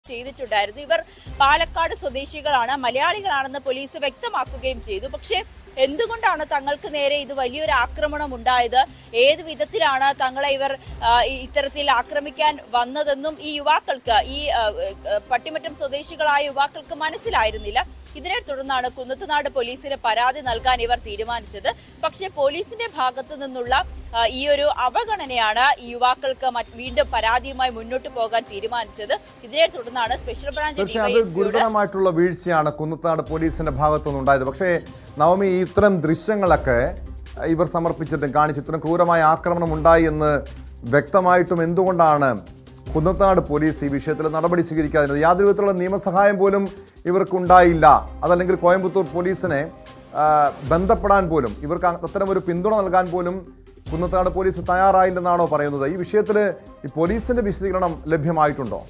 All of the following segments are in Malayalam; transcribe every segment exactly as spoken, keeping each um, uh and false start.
ചെയ്തിട്ടുണ്ടായിരുന്നു. ഇവർ പാലക്കാട് സ്വദേശികളാണ്, മലയാളികളാണെന്ന് പോലീസ് വ്യക്തമാക്കുകയും ചെയ്തു. പക്ഷേ എന്തുകൊണ്ടാണ് തങ്ങൾക്ക് നേരെ ഇത് വലിയൊരു ആക്രമണം ഉണ്ടായത്, ഏത് വിധത്തിലാണ് തങ്ങളെ ഇവർ ഇത്തരത്തിൽ ആക്രമിക്കാൻ വന്നതെന്നും ഈ യുവാക്കൾക്ക്, ഈ പട്ടിമറ്റം സ്വദേശികളായ യുവാക്കൾക്ക് മനസ്സിലായിരുന്നില്ല. ഇതിനെ തുടർന്നാണ് കുന്നത്തുനാട് പോലീസിന് പരാതി നൽകാൻ ഇവർ തീരുമാനിച്ചത്. പക്ഷേ പോലീസിന്റെ ഭാഗത്തു നിന്നുള്ള ഈ ഒരു അവഗണനയാണ് ഈ യുവാക്കൾക്ക് വീണ്ടും പരാതിയുമായി മുന്നോട്ട് പോകാൻ തീരുമാനിച്ചത്. ഇതിനെ തുടർന്നാണ് സ്പെഷ്യൽ ബ്രാഞ്ച് ഗുരുതരമായിട്ടുള്ള വീഴ്ചയാണ് കുന്നത്തുനാട് പോലീസിന്റെ ഭാഗത്തുനിന്ന് ഉണ്ടായത്. പക്ഷേ നവമി, ഇത്തരം ദൃശ്യങ്ങളൊക്കെ ഇവർ സമർപ്പിച്ചിട്ടും കാണിച്ചു ഇത്തരം ക്രൂരമായ ആക്രമണം ഉണ്ടായി എന്ന് വ്യക്തമായിട്ടും എന്തുകൊണ്ടാണ് കുന്നത്തുനാട് പോലീസ് ഈ വിഷയത്തിൽ നടപടി സ്വീകരിക്കാതിരുന്നത്? യാതൊരു വിധത്തിലുള്ള നിയമസഹായം പോലും ഇവർക്കുണ്ടായില്ല. അതല്ലെങ്കിൽ കോയമ്പത്തൂർ പോലീസിനെ ബന്ധപ്പെടാൻ പോലും, ഇവർക്ക് അത്തരമൊരു പിന്തുണ നൽകാൻ പോലും കുന്നത്തുനാട് പോലീസ് തയ്യാറായില്ലെന്നാണോ പറയുന്നത്? ഈ വിഷയത്തിൽ ഈ പോലീസിന്റെ വിശദീകരണം ലഭ്യമായിട്ടുണ്ടോ?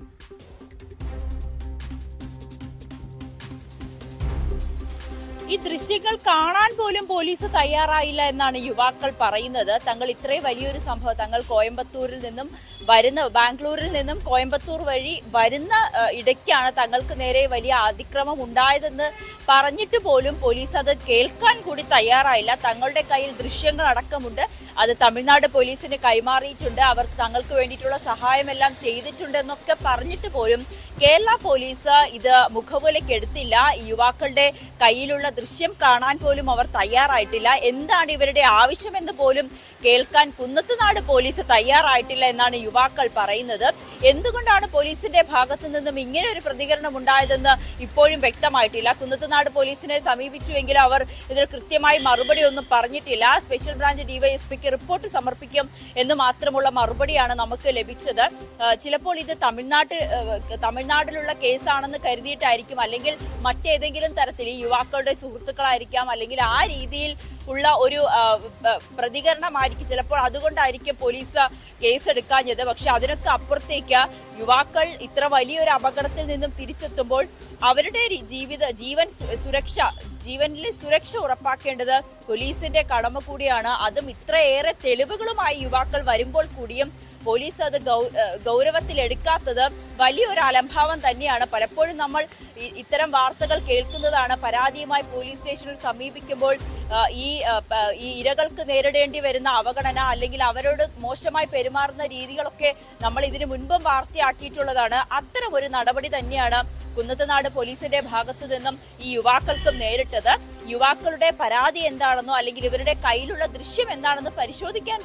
ഈ ദൃശ്യങ്ങൾ കാണാൻ പോലും പോലീസ് തയ്യാറായില്ല എന്നാണ് യുവാക്കൾ പറയുന്നത്. തങ്ങൾ ഇത്രയും വലിയൊരു സംഭവം, തങ്ങൾ കോയമ്പത്തൂരിൽ നിന്നും വരുന്ന ബാംഗ്ലൂരിൽ നിന്നും കോയമ്പത്തൂർ വഴി വരുന്ന ഇടയ്ക്കാണ് തങ്ങൾക്ക് നേരെ വലിയ അതിക്രമം ഉണ്ടായതെന്ന് പറഞ്ഞിട്ട് പോലും പോലീസ് അത് കേൾക്കാൻ കൂടി തയ്യാറായില്ല. തങ്ങളുടെ കയ്യിൽ ദൃശ്യങ്ങൾ അടക്കമുണ്ട്, അത് തമിഴ്നാട് പോലീസിന് കൈമാറിയിട്ടുണ്ട്, അവർ തങ്ങൾക്ക് വേണ്ടിയിട്ടുള്ള സഹായമെല്ലാം ചെയ്തിട്ടുണ്ട് എന്നൊക്കെ പറഞ്ഞിട്ട് പോലും കേരള പോലീസ് ഇത് മുഖവിലയ്ക്ക് എടുത്തില്ല. യുവാക്കളുടെ കയ്യിലുള്ള ദൃശ്യം കാണാൻ പോലും അവർ തയ്യാറായിട്ടില്ല. എന്താണ് ഇവരുടെ ആവശ്യമെന്ന് പോലും കേൾക്കാൻ കുന്നത്തുനാട് പോലീസ് തയ്യാറായിട്ടില്ല എന്നാണ് യുവാക്കൾ പറയുന്നത്. എന്തുകൊണ്ടാണ് പോലീസിന്റെ ഭാഗത്തു നിന്നും ഇങ്ങനെ ഒരു പ്രതികരണം ഉണ്ടായതെന്ന് ഇപ്പോഴും വ്യക്തമായിട്ടില്ല. കുന്നത്തുനാട് പോലീസിനെ സമീപിച്ചുവെങ്കിലും അവർ ഇതിൽ കൃത്യമായി മറുപടി ഒന്നും പറഞ്ഞിട്ടില്ല. സ്പെഷ്യൽ ബ്രാഞ്ച് ഡിവൈഎസ്പിക്ക് റിപ്പോർട്ട് സമർപ്പിക്കും എന്ന് മാത്രമുള്ള മറുപടിയാണ് നമുക്ക് ലഭിച്ചത്. ചിലപ്പോൾ ഇത് തമിഴ്നാട്ടിൽ തമിഴ്നാട്ടിലുള്ള കേസാണെന്ന് കരുതിയിട്ടായിരിക്കും, അല്ലെങ്കിൽ മറ്റേതെങ്കിലും തരത്തിൽ ഈ യുവാക്കളുടെ സുഹൃത്തുക്കളായിരിക്കാം, അല്ലെങ്കിൽ ആ രീതിയിൽ ഉള്ള ഒരു പ്രതികരണമായിരിക്കും ചിലപ്പോൾ. അതുകൊണ്ടായിരിക്കും പോലീസ് കേസെടുക്കാഞ്ഞത്. പക്ഷെ അതിനൊക്കെ അപ്പുറത്തേക്ക് യുവാക്കൾ ഇത്ര വലിയൊരു അപകടത്തിൽ നിന്നും തിരിച്ചെത്തുമ്പോൾ അവരുടെ ജീവിത ജീവൻ സുരക്ഷ ജീവനിലെ സുരക്ഷ ഉറപ്പാക്കേണ്ടത് പോലീസിന്റെ കടമ കൂടിയാണ്. അതും ഇത്രയേറെ തെളിവുകളുമായി യുവാക്കൾ വരുമ്പോൾ കൂടിയും പോലീസ് അത് ഗൗരവത്തിലെടുക്കാത്തത് വലിയൊരു അലംഭാവം തന്നെയാണ്. പലപ്പോഴും നമ്മൾ ഇത്തരം വാർത്തകൾ കേൾക്കുന്നതാണ്. പരാതിയുമായി പോലീസ് സ്റ്റേഷനിൽ സമീപിക്കുമ്പോൾ ഈ ഈ ഇരകൾക്ക് നേരിടേണ്ടി വരുന്ന അവഗണന, അല്ലെങ്കിൽ അവരോട് മോശമായി പെരുമാറുന്ന രീതികളൊക്കെ നമ്മൾ ഇതിനു മുൻപും വാർത്തയാക്കിയിട്ടുള്ളതാണ്. അത്തരം ഒരു നടപടി തന്നെയാണ് കുന്നത്തുനാട് പോലീസിന്റെ ഭാഗത്തു നിന്നും ഈ യുവാക്കൾക്കും നേരിട്ടത്. യുവാക്കളുടെ പരാതി എന്താണെന്നോ അല്ലെങ്കിൽ ഇവരുടെ കയ്യിലുള്ള ദൃശ്യം എന്താണെന്ന് പരിശോധിക്കാൻ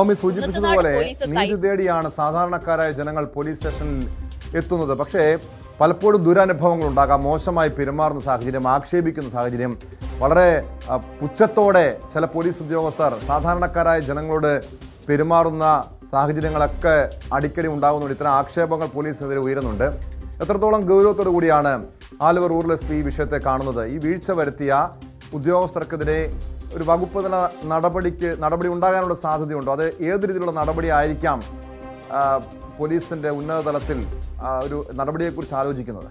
നീതി തേടിയാണ് സാധാരണക്കാരായ ജനങ്ങൾ പോലീസ് സ്റ്റേഷനിൽ എത്തുന്നത്. പക്ഷേ പലപ്പോഴും ദുരനുഭവങ്ങൾ ഉണ്ടാകാം, മോശമായി പെരുമാറുന്ന സാഹചര്യം, ആക്ഷേപിക്കുന്ന സാഹചര്യം, വളരെ പുച്ഛത്തോടെ ചില പോലീസ് ഉദ്യോഗസ്ഥർ സാധാരണക്കാരായ ജനങ്ങളോട് പെരുമാറുന്ന സാഹചര്യങ്ങളൊക്കെ അടിക്കടി ഉണ്ടാകുന്നുണ്ട്. ഇത്തരം ആക്ഷേപങ്ങൾ പോലീസിനെതിരെ ഉയരുന്നുണ്ട്. എത്രത്തോളം ഗൗരവത്തോടു കൂടിയാണ് ആലുവ റൂറൽ എസ് പി ഈ വിഷയത്തെ കാണുന്നത്? ഈ വീഴ്ച വരുത്തിയ ഉദ്യോഗസ്ഥർക്കെതിരെ ഒരു വകുപ്പ് തല നടപടിക്ക് നടപടി ഉണ്ടാകാനുള്ള സാധ്യതയുണ്ടോ? അത് ഏത് രീതിയിലുള്ള നടപടി ആയിരിക്കാം പോലീസിന്റെ ഉന്നത തലത്തിൽ ഒരു നടപടിയെക്കുറിച്ച് ആലോചിക്കുന്നത്?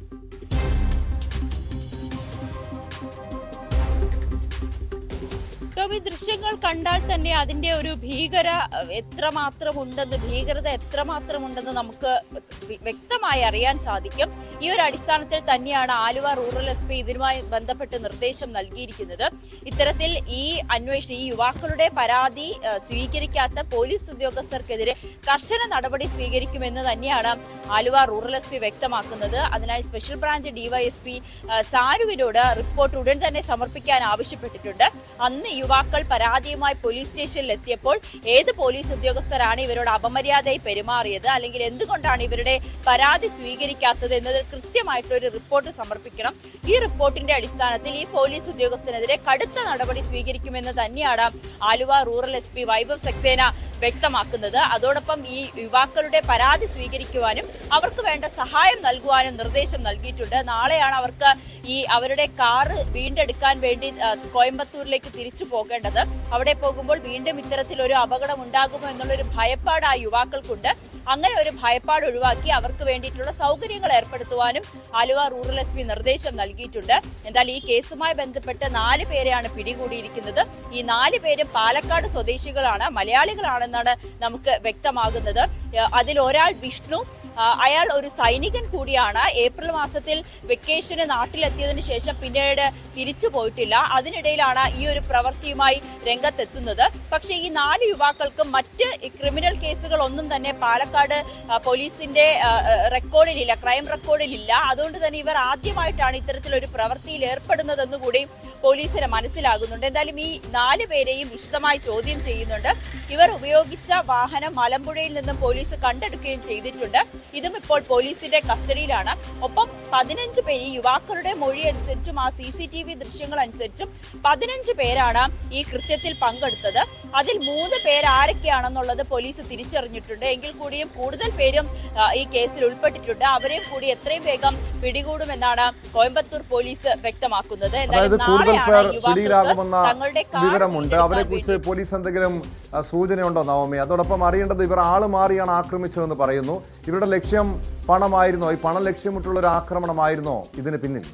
ഈ ദൃശ്യങ്ങൾ കണ്ടാൽ തന്നെ അതിന്റെ ഒരു ഭീകര എത്രമാത്രം ഉണ്ടെന്ന് ഭീകരത എത്രമാത്രം ഉണ്ടെന്ന് നമുക്ക് വ്യക്തമായി അറിയാൻ സാധിക്കും. ഈ ഒരു അടിസ്ഥാനത്തിൽ തന്നെയാണ് ആലുവ റൂറൽ എസ് പി ഇതിനുമായി ബന്ധപ്പെട്ട് നിർദ്ദേശം നൽകിയിരിക്കുന്നത്. ഇത്തരത്തിൽ ഈ അന്വേഷണം, ഈ യുവാക്കളുടെ പരാതി സ്വീകരിക്കാത്ത പോലീസ് ഉദ്യോഗസ്ഥർക്കെതിരെ കർശന നടപടി സ്വീകരിക്കുമെന്ന് തന്നെയാണ് ആലുവ റൂറൽ എസ് പി വ്യക്തമാക്കുന്നത്. അതിനായി സ്പെഷ്യൽ ബ്രാഞ്ച് ഡിവൈഎസ്പി സാരുവിനോട് റിപ്പോർട്ട് ഉടൻ തന്നെ സമർപ്പിക്കാൻ ആവശ്യപ്പെട്ടിട്ടുണ്ട്. അന്ന് യുവാക്കൾ പരാതിയുമായി പോലീസ് സ്റ്റേഷനിൽ എത്തിയപ്പോൾ ഏത് പോലീസ് ഉദ്യോഗസ്ഥരാണ് ഇവരോട് അപമര്യാദയായി പെരുമാറിയത്, അല്ലെങ്കിൽ എന്തുകൊണ്ടാണ് ഇവരുടെ പരാതി സ്വീകരിക്കാത്തത് എന്നതിൽ കൃത്യമായിട്ടൊരു റിപ്പോർട്ട് സമർപ്പിക്കണം. ഈ റിപ്പോർട്ടിന്റെ അടിസ്ഥാനത്തിൽ ഈ പോലീസ് ഉദ്യോഗസ്ഥനെതിരെ കടുത്ത നടപടി സ്വീകരിക്കുമെന്ന് തന്നെയാണ് Aluva rural S P Vaibhav Saxena വ്യക്തമാക്കുന്നത്. അതോടൊപ്പം ഈ യുവാക്കളുടെ പരാതി സ്വീകരിക്കുവാനും അവർക്ക് വേണ്ട സഹായം നൽകുവാനും നിർദ്ദേശം നൽകിയിട്ടുണ്ട്. നാളെയാണ് അവർക്ക് ഈ അവരുടെ കാറ് വീണ്ടെടുക്കാൻ വേണ്ടി കോയമ്പത്തൂരിലേക്ക് തിരിച്ചു പോകേണ്ടത്. അവിടെ പോകുമ്പോൾ വീണ്ടും ഇത്തരത്തിലൊരു അപകടം ഉണ്ടാകുമോ എന്നുള്ളൊരു ഭയപ്പാട് ആ യുവാക്കൾക്കുണ്ട്. അങ്ങനെ ഒരു ഭയപ്പാട് ഒഴിവാക്കി അവർക്ക് വേണ്ടിയിട്ടുള്ള സൗകര്യങ്ങൾ ഏർപ്പെടുത്തുവാനും ആലുവ റൂറൽ എസ് പി നിർദ്ദേശം നൽകിയിട്ടുണ്ട്. എന്നാൽ ഈ കേസുമായി ബന്ധപ്പെട്ട് നാല് പേരെയാണ് പിടികൂടിയിരിക്കുന്നത്. ഈ നാല് പേരും പാലക്കാട് സ്വദേശികളാണ്, മലയാളികളാണെന്നാണ് നമുക്ക് വ്യക്തമാകുന്നത്. അതിൽ ഒരാൾ വിഷ്ണു, അയാൾ ഒരു സൈനികൻ കൂടിയാണ്. ഏപ്രിൽ മാസത്തിൽ വെക്കേഷന് നാട്ടിലെത്തിയതിനു ശേഷം പിന്നീട് തിരിച്ചു പോയിട്ടില്ല. അതിനിടയിലാണ് ഈ ഒരു പ്രവൃത്തിയുമായി രംഗത്തെത്തുന്നത്. പക്ഷേ ഈ നാല് യുവാക്കൾക്കും മറ്റ് ക്രിമിനൽ കേസുകൾ ഒന്നും തന്നെ പാലക്കാട് പോലീസിന്റെ റെക്കോർഡിലില്ല, ക്രൈം റെക്കോർഡിലില്ല. അതുകൊണ്ട് തന്നെ ഇവർ ആദ്യമായിട്ടാണ് ഇത്തരത്തിലൊരു പ്രവൃത്തിയിൽ ഏർപ്പെടുന്നതെന്ന് കൂടി പോലീസിന് മനസ്സിലാകുന്നുണ്ട്. എന്തായാലും ഈ നാല് പേരെയും വിശദമായി ചോദ്യം ചെയ്യുന്നുണ്ട്. ഇവർ ഉപയോഗിച്ച വാഹനം മലമ്പുഴയിൽ നിന്നും പോലീസ് കണ്ടെടുക്കുകയും ചെയ്തിട്ടുണ്ട്. ഇതും ഇപ്പോൾ പോലീസിന്റെ കസ്റ്റഡിയിലാണ്. ഒപ്പം പതിനഞ്ച് പേര് ഈ യുവാക്കളുടെ മൊഴി അനുസരിച്ചും ആ സി സി ടി വി ദൃശ്യങ്ങൾ അനുസരിച്ചും പതിനഞ്ച് പേരാണ് ഈ കൃത്യത്തിൽ പങ്കെടുത്തത്. അതിൽ മൂന്ന് പേര് ആരൊക്കെയാണെന്നുള്ളത് പോലീസ് തിരിച്ചറിഞ്ഞിട്ടുണ്ട്. എങ്കിൽ കൂടിയും കൂടുതൽ പേരും ഈ കേസിൽ ഉൾപ്പെട്ടിട്ടുണ്ട്. അവരെയും കൂടി എത്രയും വേഗം പിടികൂടുമെന്നാണ് കോയമ്പത്തൂർ പോലീസ് വ്യക്തമാക്കുന്നത്. എന്തായാലും നാളെയാണ് യുവാക്കൾക്ക് തങ്ങളുടെ വിവരമുണ്ട്. അവരെ കുറിച്ച് പോലീസ് എന്തെങ്കിലും സൂചനയുണ്ടോ നവമി? അതോടൊപ്പം അറിയേണ്ടത് ഇവർ ആള് മാറിയാണ് ആക്രമിച്ചതെന്ന് പറയുന്നു. ഇവരുടെ ലക്ഷ്യം പണമായിരുന്നോ? ഈ പണം ലക്ഷ്യമിട്ടുള്ള ഒരു ആക്രമണമായിരുന്നോ ഇതിന് പിന്നിൽ?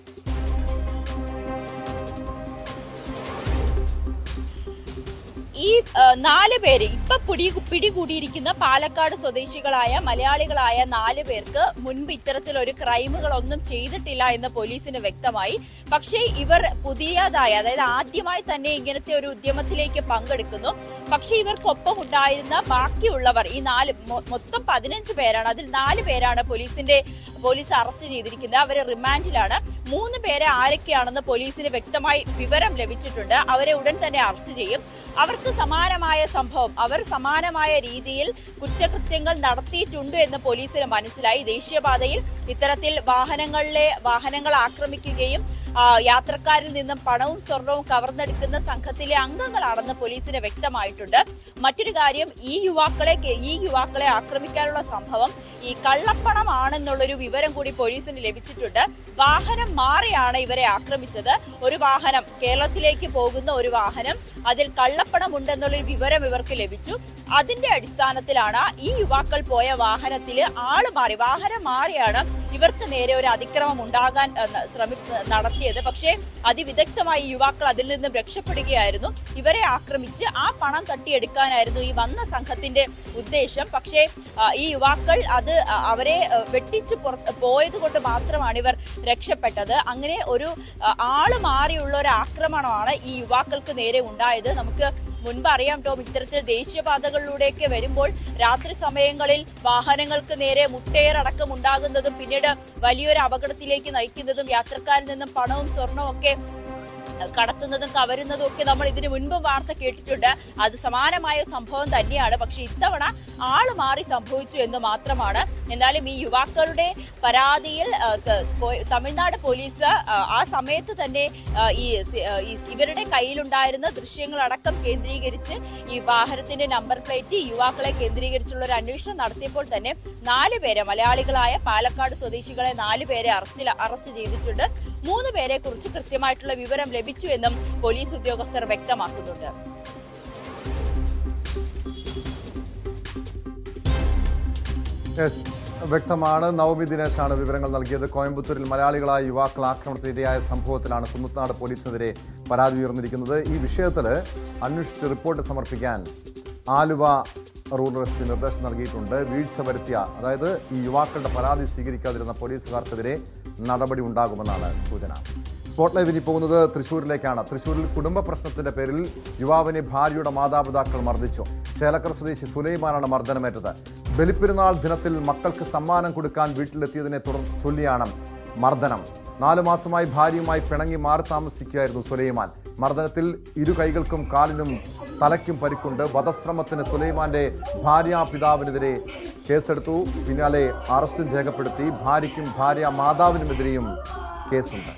ഈ നാല് പേര് ഇപ്പൊ പിടി പിടികൂടിയിരിക്കുന്ന പാലക്കാട് സ്വദേശികളായ മലയാളികളായ നാല് പേർക്ക് മുൻപ് ഇത്തരത്തിലൊരു ക്രൈമുകളൊന്നും ചെയ്തിട്ടില്ല എന്ന് പോലീസിന് വ്യക്തമായി. പക്ഷേ ഇവർ പുതിയതായി, അതായത് ആദ്യമായി തന്നെ ഇങ്ങനത്തെ ഒരു ഉദ്യമത്തിലേക്ക് പങ്കെടുക്കുന്നു. പക്ഷെ ഇവർക്കൊപ്പം ഉണ്ടായിരുന്ന ബാക്കിയുള്ളവർ ഈ നാല് മൊത്തം പതിനഞ്ച് പേരാണ്. അതിൽ നാല് പേരാണ് പോലീസിന്റെ പോലീസ് അറസ്റ്റ് ചെയ്തിരിക്കുന്നത്. അവര് റിമാൻഡിലാണ്. മൂന്ന് പേരെ ആരൊക്കെയാണെന്ന് പോലീസിന് വ്യക്തമായി വിവരം ലഭിച്ചിട്ടുണ്ട്. അവരെ ഉടൻ തന്നെ അറസ്റ്റ് ചെയ്യും. അവർക്ക് സമാനമായ സംഭവം, അവർ സമാനമായ രീതിയിൽ കുറ്റകൃത്യങ്ങൾ നടത്തിയിട്ടുണ്ട് എന്ന് പോലീസിന് മനസ്സിലായി. ദേശീയപാതയിൽ ഇത്തരത്തിൽ വാഹനങ്ങളിലെ വാഹനങ്ങൾ ആക്രമിക്കുകയും യാത്രക്കാരിൽ നിന്നും പണവും സ്വർണവും കവർന്നെടുക്കുന്ന സംഘത്തിലെ അംഗങ്ങളാണെന്ന് പോലീസിന് വ്യക്തമായിട്ടുണ്ട്. മറ്റൊരു കാര്യം, ഈ യുവാക്കളെ ഈ യുവാക്കളെ ആക്രമിക്കാനുള്ള സംഭവം ഈ കള്ളപ്പണമാണെന്നുള്ളൊരു വിവരം കൂടി പോലീസിന് ലഭിച്ചിട്ടുണ്ട്. വാഹനം മാറിയാണ് ഇവരെ ആക്രമിച്ചത്. ഒരു വാഹനം, കേരളത്തിലേക്ക് പോകുന്ന ഒരു വാഹനം, അതിൽ കള്ളപ്പണം ഉണ്ടെന്നുള്ളൊരു വിവരം ഇവർക്ക് ലഭിച്ചു. അതിന്റെ അടിസ്ഥാനത്തിലാണ് ഈ യുവാക്കൾ പോയ വാഹനത്തില് ആള് മാറി വാഹനം മാറിയാണ് ഇവർക്ക് നേരെ ഒരു അതിക്രമം ഉണ്ടാകാൻ ശ്രമി നടത്തിയത്. പക്ഷേ അതിവിദഗ്ധമായി യുവാക്കൾ അതിൽ നിന്നും രക്ഷപ്പെടുകയായിരുന്നു. ഇവരെ ആക്രമിച്ച് ആ പണം തട്ടിയെടുക്കാനായിരുന്നു ഈ വന്ന സംഘത്തിന്റെ ഉദ്ദേശം. പക്ഷേ ഈ യുവാക്കൾ അത് അവരെ വെട്ടിച്ച് പുറത്ത് പോയത് കൊണ്ട് മാത്രമാണ് ഇവർ രക്ഷപ്പെട്ടത്. അങ്ങനെ ഒരു ആള് മാറിയുള്ള ഒരു ആക്രമണമാണ് ഈ യുവാക്കൾക്ക് നേരെ ഉണ്ടായത്. നമുക്ക് മുൻപ് അറിയാം ടോം, ഇത്തരത്തിൽ ദേശീയപാതകളിലൂടെയൊക്കെ വരുമ്പോൾ രാത്രി സമയങ്ങളിൽ വാഹനങ്ങൾക്ക് നേരെ മുട്ടേറടക്കം ഉണ്ടാകുന്നതും പിന്നീട് വലിയൊരു അപകടത്തിലേക്ക് നയിക്കുന്നതും യാത്രക്കാരിൽ നിന്നും പണവും സ്വർണവും ഒക്കെ കടത്തുന്നതും കവരുന്നതും ഒക്കെ നമ്മൾ ഇതിനു മുൻപും വാർത്ത കേട്ടിട്ടുണ്ട്. അത് സമാനമായ സംഭവം തന്നെയാണ്. പക്ഷെ ഇത്തവണ ആള് മാറി സംഭവിച്ചു എന്ന് മാത്രമാണ്. എന്നാലും ഈ യുവാക്കളുടെ പരാതിയിൽ തമിഴ്നാട് പോലീസ് ആ സമയത്ത് തന്നെ ഈ ഇവരുടെ കയ്യിലുണ്ടായിരുന്ന ദൃശ്യങ്ങളടക്കം കേന്ദ്രീകരിച്ച് ഈ വാഹനത്തിന്റെ നമ്പർ പ്ലേറ്റ് ഈ യുവാക്കളെ കേന്ദ്രീകരിച്ചുള്ള ഒരു അന്വേഷണം നടത്തിയപ്പോൾ തന്നെ നാല് പേരെ, മലയാളികളായ പാലക്കാട് സ്വദേശികളെ നാല് പേരെ അറസ്റ്റിൽ അറസ്റ്റ് ചെയ്തിട്ടുണ്ട്. മൂന്ന് പേരെ കുറിച്ച് കൃത്യമായിട്ടുള്ള വിവരം ലഭിച്ചു എന്നും പോലീസ് ഉദ്യോഗസ്ഥർ വ്യക്തമാക്കുന്നുണ്ട്. വ്യക്തമാണ്. നവമി ദിനേശാണ് വിവരങ്ങൾ നൽകിയത്. കോയമ്പത്തൂരിൽ മലയാളികളായ യുവാക്കൾ ആക്രമണത്തിനിരയായ സംഭവത്തിലാണ് കുന്നത്താട് പോലീസിനെതിരെ പരാതി ഉയർന്നിരിക്കുന്നത്. ഈ വിഷയത്തിൽ അന്വേഷിച്ച് റിപ്പോർട്ട് സമർപ്പിക്കാൻ ആലുവ റൂറൽ എസ് പി നിർദ്ദേശം നൽകിയിട്ടുണ്ട്. വീഴ്ച വരുത്തിയ, അതായത് ഈ യുവാക്കളുടെ പരാതി സ്വീകരിക്കാതിരുന്ന പോലീസുകാർക്കെതിരെ നടപടി ഉണ്ടാകുമെന്നാണ് സൂചന. സ്പോട്ട് ലൈവ് ഇനി പോകുന്നത് തൃശ്ശൂരിലേക്കാണ്. തൃശ്ശൂരിൽ കുടുംബ പ്രശ്നത്തിന്റെ പേരിൽ യുവാവിനെ ഭാര്യയുടെ മാതാപിതാക്കൾ മർദ്ദിച്ചു. ചേലക്കര സ്വദേശി സുലൈമാനാണ് മർദ്ദനമേറ്റത്. ബലിപ്പെരുന്നാൾ ദിനത്തിൽ മക്കൾക്ക് സമ്മാനം കൊടുക്കാൻ വീട്ടിലെത്തിയതിനെ തുടർന്ന് ചൊല്ലിയാണ് മർദ്ദനം. നാലു മാസമായി ഭാര്യയുമായി പിണങ്ങി മാറി താമസിക്കുകയായിരുന്നു സുലൈമാൻ. മർദ്ദനത്തിൽ ഇരു കൈകൾക്കും കാലിനും തലയ്ക്കും പരിക്കുണ്ട്. വധശ്രമത്തിന് സുലൈമാന്റെ ഭാര്യ പിതാവിനെതിരെ കേസെടുത്തു. പിന്നാലെ അറസ്റ്റും രേഖപ്പെടുത്തി. ഭാര്യയ്ക്കും ഭാര്യ മാതാവിനുമെതിരെയും കേസുണ്ട്.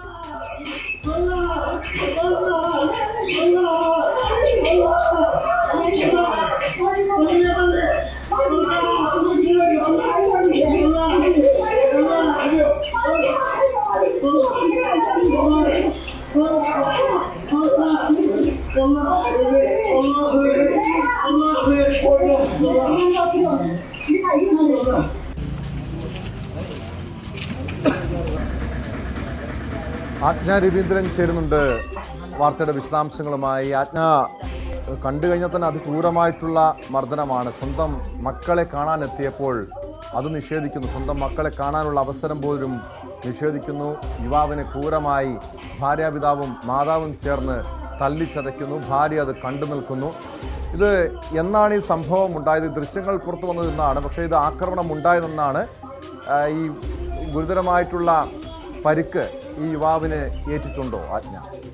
ആജ്ഞ രവീന്ദ്രൻ ചേരുന്നുണ്ട് വാർത്തയുടെ വിശദാംശങ്ങളുമായി. ആജ്ഞ, കണ്ടു കഴിഞ്ഞാൽ തന്നെ അതിക്രൂരമായിട്ടുള്ള മർദ്ദനമാണ്. സ്വന്തം മക്കളെ കാണാനെത്തിയപ്പോൾ അത് നിഷേധിക്കുന്നു. സ്വന്തം മക്കളെ കാണാനുള്ള അവസരം പോലും നിഷേധിക്കുന്നു. യുവാവിനെ ക്രൂരമായി ഭാര്യാപിതാവും മാതാവും ചേർന്ന് തല്ലിച്ചതയ്ക്കുന്നു. ഭാര്യ അത് കണ്ടു നിൽക്കുന്നു. ഇത് എന്നാണ് ഈ സംഭവം ഉണ്ടായത്? ദൃശ്യങ്ങൾ പുറത്തു വന്നതെന്നാണ്, പക്ഷേ ഇത് ആക്രമണം ഉണ്ടായതെന്നാണ്. ഈ ഗുരുതരമായിട്ടുള്ള പരിക്ക് ഈ യുവാവിന് ഏറ്റിട്ടുണ്ടോ ആജ്ഞ?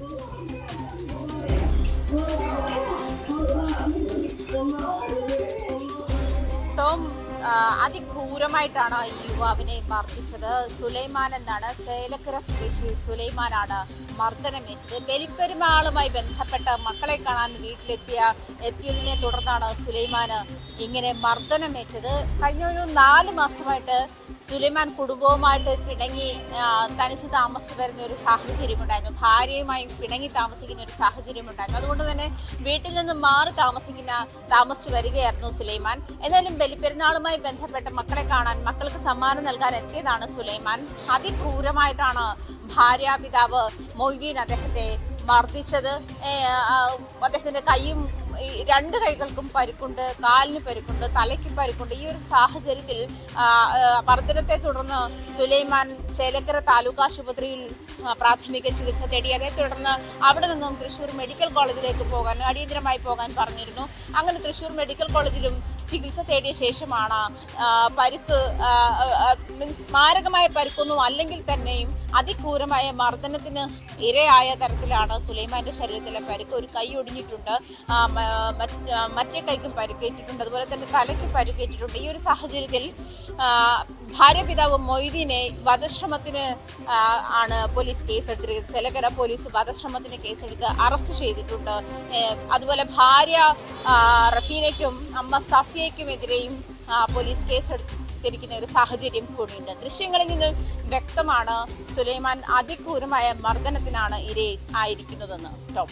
ടോം, അതിക്രൂരമായിട്ടാണ് ഈ യുവാവിനെ മർദ്ദിച്ചത്. സുലൈമാൻ എന്നാണ്, ചേലക്കര സ്വദേശി സുലൈമാനാണ് മർദ്ദനമേറ്റത്. ബലിപ്പെരുമാളുമായി ബന്ധപ്പെട്ട് മക്കളെ കാണാൻ വീട്ടിലെത്തിയ എത്തിയതിനെ തുടർന്നാണ് സുലൈമാന് ഇങ്ങനെ മർദ്ദനമേറ്റത്. കഴിഞ്ഞ ഒരു നാല് മാസമായിട്ട് സുലൈമാൻ കുടുംബവുമായിട്ട് പിണങ്ങി തനിച്ച് താമസിച്ചു വരുന്ന ഒരു സാഹചര്യം ഉണ്ടായിരുന്നു. ഭാര്യയുമായി പിണങ്ങി താമസിക്കുന്ന ഒരു സാഹചര്യം ഉണ്ടായിരുന്നു. അതുകൊണ്ട് തന്നെ വീട്ടിൽ നിന്ന് മാറി താമസിക്കുന്ന താമസിച്ചു വരികയായിരുന്നു സുലൈമാൻ. എന്നാലും ബലിപ്പെരുന്നാളുമായി ബന്ധപ്പെട്ട് മക്കളെ കാണാൻ, മക്കൾക്ക് സമ്മാനം നൽകാൻ എത്തിയതാണ് സുലൈമാൻ. അതിക്രൂരമായിട്ടാണ് ഭാര്യാപിതാവ് മൊയ്തീൻ അദ്ദേഹത്തെ മർദ്ദിച്ചത്. അദ്ദേഹത്തിന്റെ കൈയും രണ്ട് കൈകൾക്കും പരിക്കുണ്ട്, കാലിന് പരിക്കുണ്ട്, തലയ്ക്ക് പരിക്കുണ്ട്. ഈ ഒരു സാഹചര്യത്തിൽ മർദ്ദനത്തെ തുടർന്ന് സുലൈമാൻ ചേലക്കര താലൂക്ക് ആശുപത്രിയിൽ പ്രാഥമിക ചികിത്സ തേടി. അതേ തുടർന്ന് അവിടെ നിന്നും തൃശ്ശൂർ മെഡിക്കൽ കോളേജിലേക്ക് പോകാൻ, അടിയന്തരമായി പോകാൻ പറഞ്ഞിരുന്നു. അങ്ങനെ തൃശ്ശൂർ മെഡിക്കൽ കോളേജിലും ചികിത്സ തേടിയ ശേഷമാണ് പരിക്ക്, മീൻസ് മാരകമായ പരിക്കൊന്നും അല്ലെങ്കിൽ തന്നെയും അതിക്രൂരമായ മർദ്ദനത്തിന് ഇരയായ തരത്തിലാണ് സുലൈമാന്റെ ശരീരത്തിലെ പരിക്ക്. ഒരു കൈ ഒടിഞ്ഞിട്ടുണ്ട്, മറ്റേ കൈക്കും പരിക്കേറ്റിട്ടുണ്ട്, അതുപോലെ തന്നെ തലയ്ക്ക് പരിക്കേറ്റിട്ടുണ്ട്. ഈ ഒരു സാഹചര്യത്തിൽ ഭാര്യാപിതാവ് മൊയ്തീനെ വധശ്രമത്തിന് ആണ് പോലീസ് കേസെടുത്തിരിക്കുന്നത്. ചേലക്കര പോലീസ് വധശ്രമത്തിന് കേസെടുത്ത് അറസ്റ്റ് ചെയ്തിട്ടുണ്ട്. അതുപോലെ ഭാര്യ റഫീനയ്ക്കും അമ്മ സഫിയയ്ക്കുമെതിരെയും പോലീസ് കേസെടുത്തിരിക്കുന്ന ഒരു സാഹചര്യം കൂടിയുണ്ട്. ദൃശ്യങ്ങളിൽ നിന്ന് വ്യക്തമാണ് സുലൈമാൻ അതിക്രൂരമായ മർദ്ദനത്തിനാണ് ഇര ആയിരിക്കുന്നതെന്ന്. ടോം,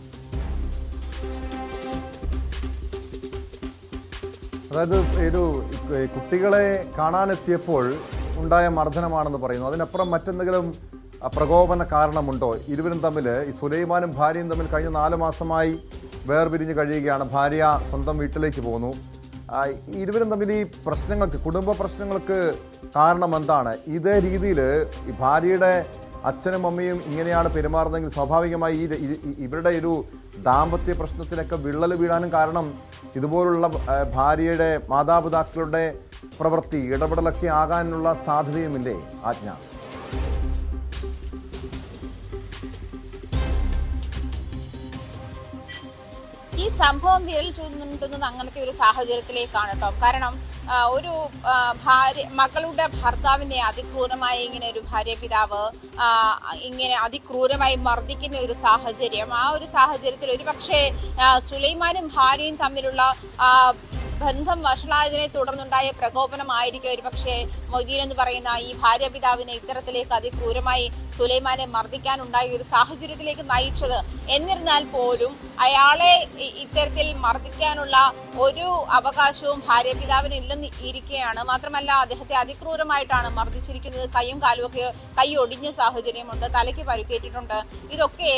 അതായത് ഒരു കുട്ടികളെ കാണാനെത്തിയപ്പോൾ ഉണ്ടായ മർദ്ദനമാണെന്ന് പറയുന്നു. അതിനപ്പുറം മറ്റെന്തെങ്കിലും പ്രകോപന കാരണമുണ്ടോ? ഇരുവരും തമ്മിൽ, ഈ സുലൈമാനും ഭാര്യയും തമ്മിൽ കഴിഞ്ഞ നാല് മാസമായി വേർപിരിഞ്ഞ് കഴിയുകയാണ്. ഭാര്യ സ്വന്തം വീട്ടിലേക്ക് പോകുന്നു. ഇരുവരും തമ്മിൽ ഈ പ്രശ്നങ്ങൾക്ക്, കുടുംബ പ്രശ്നങ്ങൾക്ക് കാരണം എന്താണ്? ഇതേ രീതിയിൽ ഈ ഭാര്യയുടെ അച്ഛനും അമ്മയും ഇങ്ങനെയാണ് പെരുമാറുന്നതെങ്കിൽ സ്വാഭാവികമായി ഈ ഇവരുടെ ഒരു ദാമ്പത്യ പ്രശ്നത്തിനൊക്കെ വിള്ളൽ വീഴാനും കാരണം ഇതുപോലുള്ള ഭാര്യയുടെ മാതാപിതാക്കളുടെ പ്രവൃത്തി, ഇടപെടലൊക്കെ ആകാനുള്ള സാധ്യതയുമില്ലേ ആജ്ഞ? ഈ സംഭവം വിരൽ ചൂണ്ടുന്നത് അങ്ങനത്തെ ഒരു സാഹചര്യത്തിലേക്കാണ് കേട്ടോ. കാരണം ഒരു ഭാര്യ, മകളുടെ ഭർത്താവിനെ അതിക്രൂരമായി ഇങ്ങനെ ഒരു ഭാര്യ പിതാവ് ഇങ്ങനെ അതിക്രൂരമായി മർദ്ദിക്കുന്ന ഒരു സാഹചര്യം, ആ ഒരു സാഹചര്യത്തിൽ ഒരു പക്ഷേ സുലൈമാനും ഭാര്യയും തമ്മിലുള്ള ബന്ധം വഷളായതിനെ തുടർന്നുണ്ടായ പ്രകോപനമായിരിക്കും ഒരു പക്ഷേ മൊയ്തീൻ എന്ന് പറയുന്ന ഈ ഭാര്യ പിതാവിനെ ഇത്തരത്തിലേക്ക് അതിക്രൂരമായി സുലൈമാനെ മർദ്ദിക്കാനുണ്ടായ ഒരു സാഹചര്യത്തിലേക്ക് നയിച്ചത്. എന്നിരുന്നാൽ പോലും അയാളെ ഇത്തരത്തിൽ മർദ്ദിക്കാനുള്ള ഒരു അവകാശവും ഭാര്യ പിതാവിന് ഇല്ലെന്ന് ഇരിക്കുകയാണ്. മാത്രമല്ല അദ്ദേഹത്തെ അതിക്രൂരമായിട്ടാണ് മർദ്ദിച്ചിരിക്കുന്നത്. കൈയും കാലും ഒക്കെ, കൈ ഒടിഞ്ഞ സാഹചര്യമുണ്ട്, തലയ്ക്ക് പരുക്കേറ്റിട്ടുണ്ട്. ഇതൊക്കെ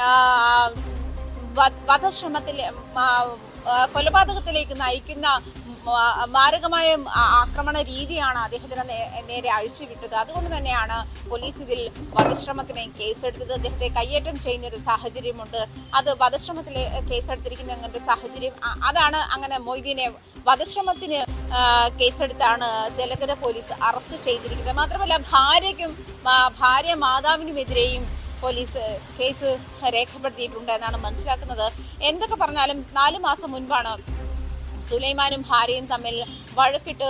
വധശ്രമത്തിൽ, കൊലപാതകത്തിലേക്ക് നയിക്കുന്ന മാരകമായ ആക്രമണ രീതിയാണ് അദ്ദേഹത്തിന് നേരെ അഴിച്ചുവിട്ടത്. അതുകൊണ്ട് തന്നെയാണ് പോലീസ് ഇതിൽ വധശ്രമത്തിന് കേസെടുത്തത്. അദ്ദേഹത്തെ കയ്യേറ്റം ചെയ്യുന്ന ഒരു സാഹചര്യമുണ്ട്. അത് വധശ്രമത്തിൽ കേസെടുത്തിരിക്കുന്ന അങ്ങനത്തെ സാഹചര്യം, അതാണ് അങ്ങനെ മൊയ്തീനെ വധശ്രമത്തിന് കേസെടുത്താണ് ചേലക്കര പോലീസ് അറസ്റ്റ് ചെയ്തിരിക്കുന്നത്. മാത്രമല്ല ഭാര്യയ്ക്കും ഭാര്യ മാതാവിനുമെതിരെയും പോലീസ് കേസ് രേഖപ്പെടുത്തിയിട്ടുണ്ട് എന്നാണ് മനസ്സിലാക്കുന്നത്. എന്തൊക്കെ പറഞ്ഞാലും നാല് മാസം മുൻപാണ് സുലൈമാനും ഭാര്യയും തമ്മിൽ വഴക്കിട്ട്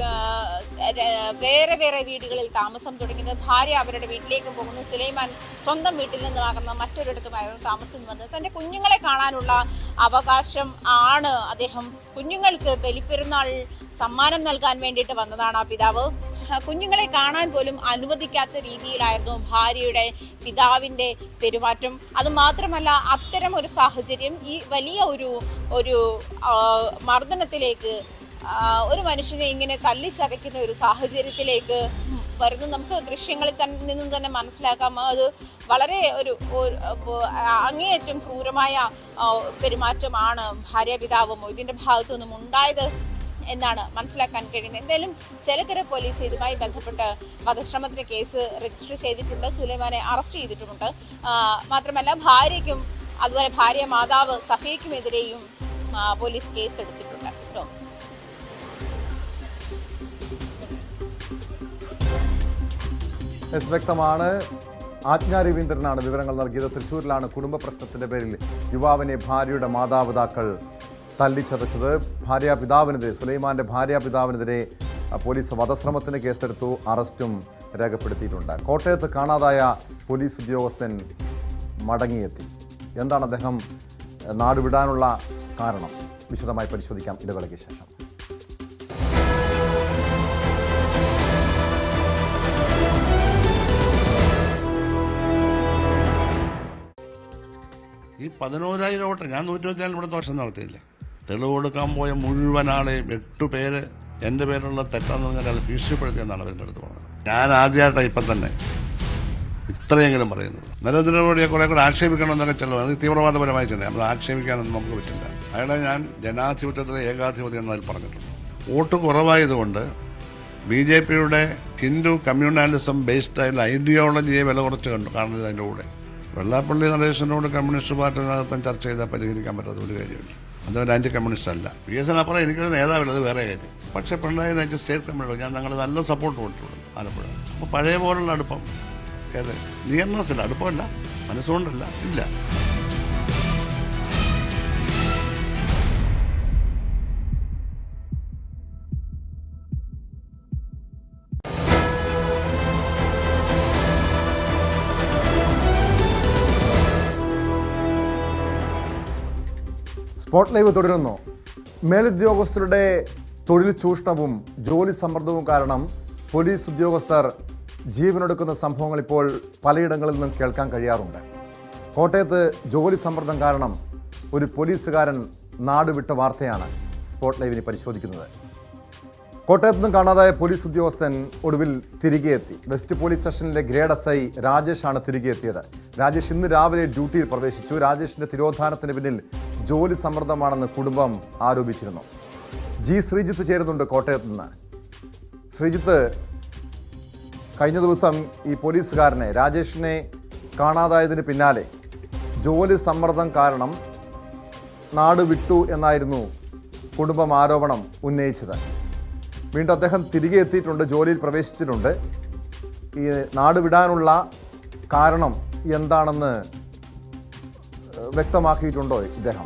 വേറെ വേറെ വീടുകളിൽ താമസം തുടങ്ങിയത്. ഭാര്യ അവരുടെ വീട്ടിലേക്ക് പോകുന്നു, സുലൈമാൻ സ്വന്തം വീട്ടിൽ നിന്നാകുന്ന മറ്റൊരിടത്തുമായിരുന്നു താമസം വന്നത്. തൻ്റെ കുഞ്ഞുങ്ങളെ കാണാനുള്ള അവകാശം ആണ് അദ്ദേഹം, കുഞ്ഞുങ്ങൾക്ക് ബലിപ്പെരുന്നാൾ സമ്മാനം നൽകാൻ വേണ്ടിയിട്ട് വന്നതാണ് ആ പിതാവ്. കുഞ്ഞുങ്ങളെ കാണാൻ പോലും അനുവദിക്കാത്ത രീതിയിലായിരുന്നു ഭാര്യയുടെ പിതാവിൻ്റെ പെരുമാറ്റം. അതുമാത്രമല്ല അത്തരം ഒരു സാഹചര്യം ഈ വലിയ ഒരു ഒരു മർദ്ദനത്തിലേക്ക്, ഒരു മനുഷ്യനെ ഇങ്ങനെ തല്ലിച്ചതയ്ക്കുന്ന ഒരു സാഹചര്യത്തിലേക്ക് വരുന്നു. നമുക്ക് ദൃശ്യങ്ങളിൽ തന്നെ നിന്നും തന്നെ മനസ്സിലാക്കാം. അത് വളരെ ഒരു അങ്ങേയറ്റം ക്രൂരമായ പെരുമാറ്റമാണ് ഭാര്യ പിതാവ് മൊയ്തീൻ്റെ ഭാഗത്തു നിന്നും ഉണ്ടായത് എന്നാണ് മനസ്സിലാക്കാൻ കഴിയുന്നത്. എന്തായാലും ചേലക്കര പോലീസ് ഇതുമായി ബന്ധപ്പെട്ട് വധശ്രമത്തിന് കേസ് രജിസ്റ്റർ ചെയ്തിട്ടുണ്ട്. സുലൈമാനെ അറസ്റ്റ് ചെയ്തിട്ടുമുണ്ട്. മാത്രമല്ല ഭാര്യയ്ക്കും അതുപോലെ ഭാര്യ മാതാവ് സഫിയയ്ക്കുമെതിരെയും പോലീസ് കേസ് എടുത്തിട്ടുണ്ട്. കേട്ടോ. വ്യക്തമാണ്. ആജ്ഞ രവീന്ദ്രനാണ് വിവരങ്ങൾ നൽകിയത്. തൃശ്ശൂരിലാണ് കുടുംബ പ്രശ്നത്തിന്റെ പേരിൽ യുവാവിനെ ഭാര്യയുടെ മാതാപിതാക്കൾ തല്ലിച്ചതച്ചത്. ഭാര്യാപിതാവിനെതിരെ സുലൈമാന്റെ ഭാര്യാപിതാവിനെതിരെ പോലീസ് വധശ്രമത്തിന് കേസെടുത്തു. അറസ്റ്റും രേഖപ്പെടുത്തിയിട്ടുണ്ട്. കോട്ടയത്ത് കാണാതായ പോലീസ് ഉദ്യോഗസ്ഥൻ മടങ്ങിയെത്തി. എന്താണ് അദ്ദേഹം നാടുവിടാനുള്ള കാരണം? വിശദമായി പരിശോധിക്കാം ഇടവേളയ്ക്ക് ശേഷം. ഈ പതിനോരായിരം വോട്ട് ഞാൻ നൂറ്റി ഇരുപത്തിനാല് ഇവിടെ ദോഷം നടത്തിയില്ല. തെളിവ് കൊടുക്കാൻ പോയ മുഴുവൻ ആളെയും എട്ടു പേര് എൻ്റെ പേരുള്ള തെറ്റാന്ന് പറഞ്ഞാൽ ഭീഷണിപ്പെടുത്തിയെന്നാണ് അവരുടെ അടുത്ത് പറഞ്ഞത്. ഞാൻ ആദ്യമായിട്ടാണ് ഇപ്പം തന്നെ ഇത്രയെങ്കിലും പറയുന്നത്. നരേന്ദ്രമോദിയെ കുറെ കൂടെ ആക്ഷേപിക്കണമെന്നൊക്കെ ചെല്ലും. അത് തീവ്രവാദപരമായി ചെന്നത് നമ്മൾ ആക്ഷേപിക്കാനൊന്നും നമുക്ക് പറ്റില്ല. അയാളെ ഞാൻ ജനാധിപത്യത്തിലെ ഏകാധിപത്യം എന്നതിൽ പറഞ്ഞിട്ടുണ്ട്. വോട്ട് കുറവായതുകൊണ്ട് ബി ജെ പിയുടെ ഹിന്ദു കമ്മ്യൂണാലിസം ബേസ്ഡ് ആയിട്ടുള്ള ഐഡിയോളജിയെ വില കുറച്ച് കണ്ടു കാണുന്നത്. അതിൻ്റെ കൂടെ വെള്ളാപ്പള്ളി നടേശനോട് കമ്മ്യൂണിസ്റ്റ് പാർട്ടി നേതൃത്വം ചർച്ച ചെയ്താൽ പരിഹരിക്കാൻ പറ്റാത്ത ഒരു കാര്യമില്ല. അതുപോലെ ആന്റി കമ്മ്യൂണിസ്റ്റ് അല്ല. പി എസ് അപ്പുറം എനിക്കൊരു നേതാവില്ല, അത് വേറെ കാര്യം. പക്ഷേ പിണറായി നയിച്ച സ്റ്റേറ്റ് കമ്മ്യൂണിസ്റ്റ് ഞാൻ ഞങ്ങൾ നല്ല സപ്പോർട്ട് കൊടുത്തിട്ടുണ്ട് ആലപ്പുഴ. അപ്പോൾ പഴയ പോലുള്ള അടുപ്പം ഏത് നിയർനെസ്സില്ല, അടുപ്പമല്ല, മനസ്സുകൊണ്ടല്ല, ഇല്ല. സ്പോട്ട് ലൈവ് തുടരുന്നു. മേലുദ്യോഗസ്ഥരുടെ തൊഴിൽ ചൂഷണവും ജോലി സമ്മർദ്ദവും കാരണം പോലീസ് ഉദ്യോഗസ്ഥർ ജീവനൊടുക്കുന്ന സംഭവങ്ങൾ ഇപ്പോൾ പലയിടങ്ങളിൽ നിന്നും കേൾക്കാൻ കഴിയാറുണ്ട്. കോട്ടയത്ത് ജോലി സമ്മർദ്ദം കാരണം ഒരു പോലീസുകാരൻ നാടുവിട്ട വാർത്തയാണ് സ്പോട്ട് ലൈവിന് പരിശോധിക്കുന്നത്. കോട്ടയത്ത് നിന്നും കാണാതായ പോലീസ് ഉദ്യോഗസ്ഥൻ ഒടുവിൽ തിരികെ എത്തി. വെസ്റ്റ് പോലീസ് സ്റ്റേഷനിലെ ഗ്രേഡ് എസ് ഐ രാജേഷാണ് തിരികെ എത്തിയത്. രാജേഷ് ഇന്ന് രാവിലെ ഡ്യൂട്ടിയിൽ പ്രവേശിച്ചു. രാജേഷിന്റെ തിരോധാനത്തിന് പിന്നിൽ ജോലി സമ്മർദ്ദമാണെന്ന് കുടുംബം ആരോപിച്ചിരുന്നു. ജി ശ്രീജിത്ത് ചേരുന്നുണ്ട് കോട്ടയത്ത് നിന്ന്. ശ്രീജിത്ത്, കഴിഞ്ഞ ദിവസം ഈ പോലീസുകാരനെ രാജേഷിനെ കാണാതായതിന് പിന്നാലെ ജോലി സമ്മർദ്ദം കാരണം നാട് വിട്ടു എന്നായിരുന്നു കുടുംബം ആരോപണം ഉന്നയിച്ചത്. വീണ്ടും അദ്ദേഹം തിരികെ എത്തിയിട്ടുണ്ട്, ജോലിയിൽ പ്രവേശിച്ചിട്ടുണ്ട്. ഈ നാട് വിടാനുള്ള കാരണം എന്താണെന്ന് വ്യക്തമാക്കിയിട്ടുണ്ടോ ഇദ്ദേഹം?